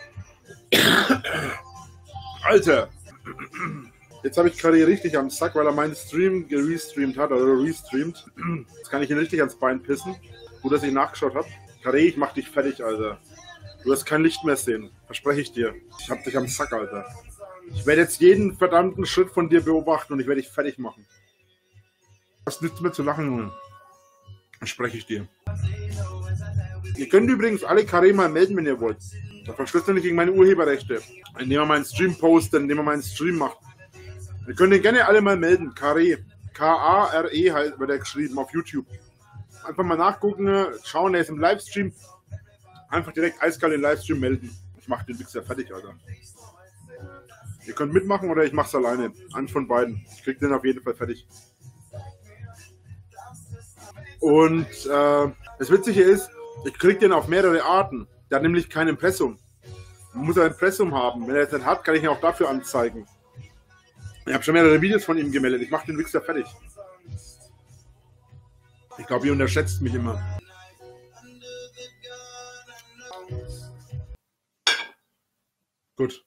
Alter. Jetzt habe ich gerade hier richtig am Sack, weil er meinen Stream gerestreamt hat oder restreamt. Jetzt kann ich ihn richtig ans Bein pissen. Gut, dass ich nachgeschaut habe. Kare, ich mach dich fertig, Alter. Du wirst kein Licht mehr sehen. Verspreche ich dir. Ich hab dich am Sack, Alter. Ich werde jetzt jeden verdammten Schritt von dir beobachten und ich werde dich fertig machen. Du hast nichts mehr zu lachen, Junge. Verspreche ich dir. Ihr könnt übrigens alle Kare mal melden, wenn ihr wollt. Da verstößt ihr nicht gegen meine Urheberrechte. Indem ihr meinen Stream postet, indem ihr meinen Stream macht. Ihr könnt ihn gerne alle mal melden. Kare. K A R E wird er geschrieben auf YouTube. Einfach mal nachgucken, schauen, er ist im Livestream. Einfach direkt eiskalt den Livestream melden. Ich mache den Wichser fertig, Alter. Ihr könnt mitmachen oder ich mach's alleine. Eins von beiden. Ich krieg den auf jeden Fall fertig. Und äh, das Witzige ist, ich krieg den auf mehrere Arten. Der hat nämlich kein Impressum. Man muss ein Impressum haben. Wenn er es nicht hat, kann ich ihn auch dafür anzeigen. Ich habe schon mehrere Videos von ihm gemeldet. Ich mache den Wichser fertig. Ich glaube, ihr unterschätzt mich immer. Gut.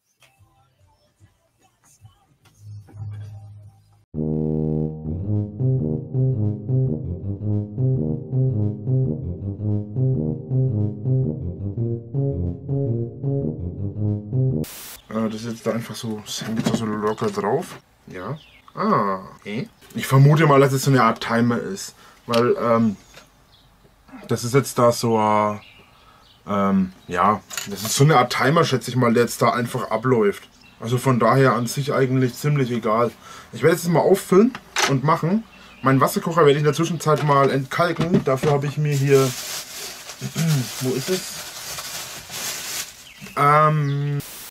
Das ist jetzt da einfach so, das hängt jetzt so locker drauf. Ja. Ah, okay. Ich vermute mal, dass es so eine Art Timer ist. Weil, ähm, das ist jetzt da so, äh, ähm, ja, das ist so eine Art Timer, schätze ich mal, der jetzt da einfach abläuft. Also von daher an sich eigentlich ziemlich egal. Ich werde jetzt mal auffüllen und machen. Meinen Wasserkocher werde ich in der Zwischenzeit mal entkalken. Dafür habe ich mir hier, wo ist es? Ähm...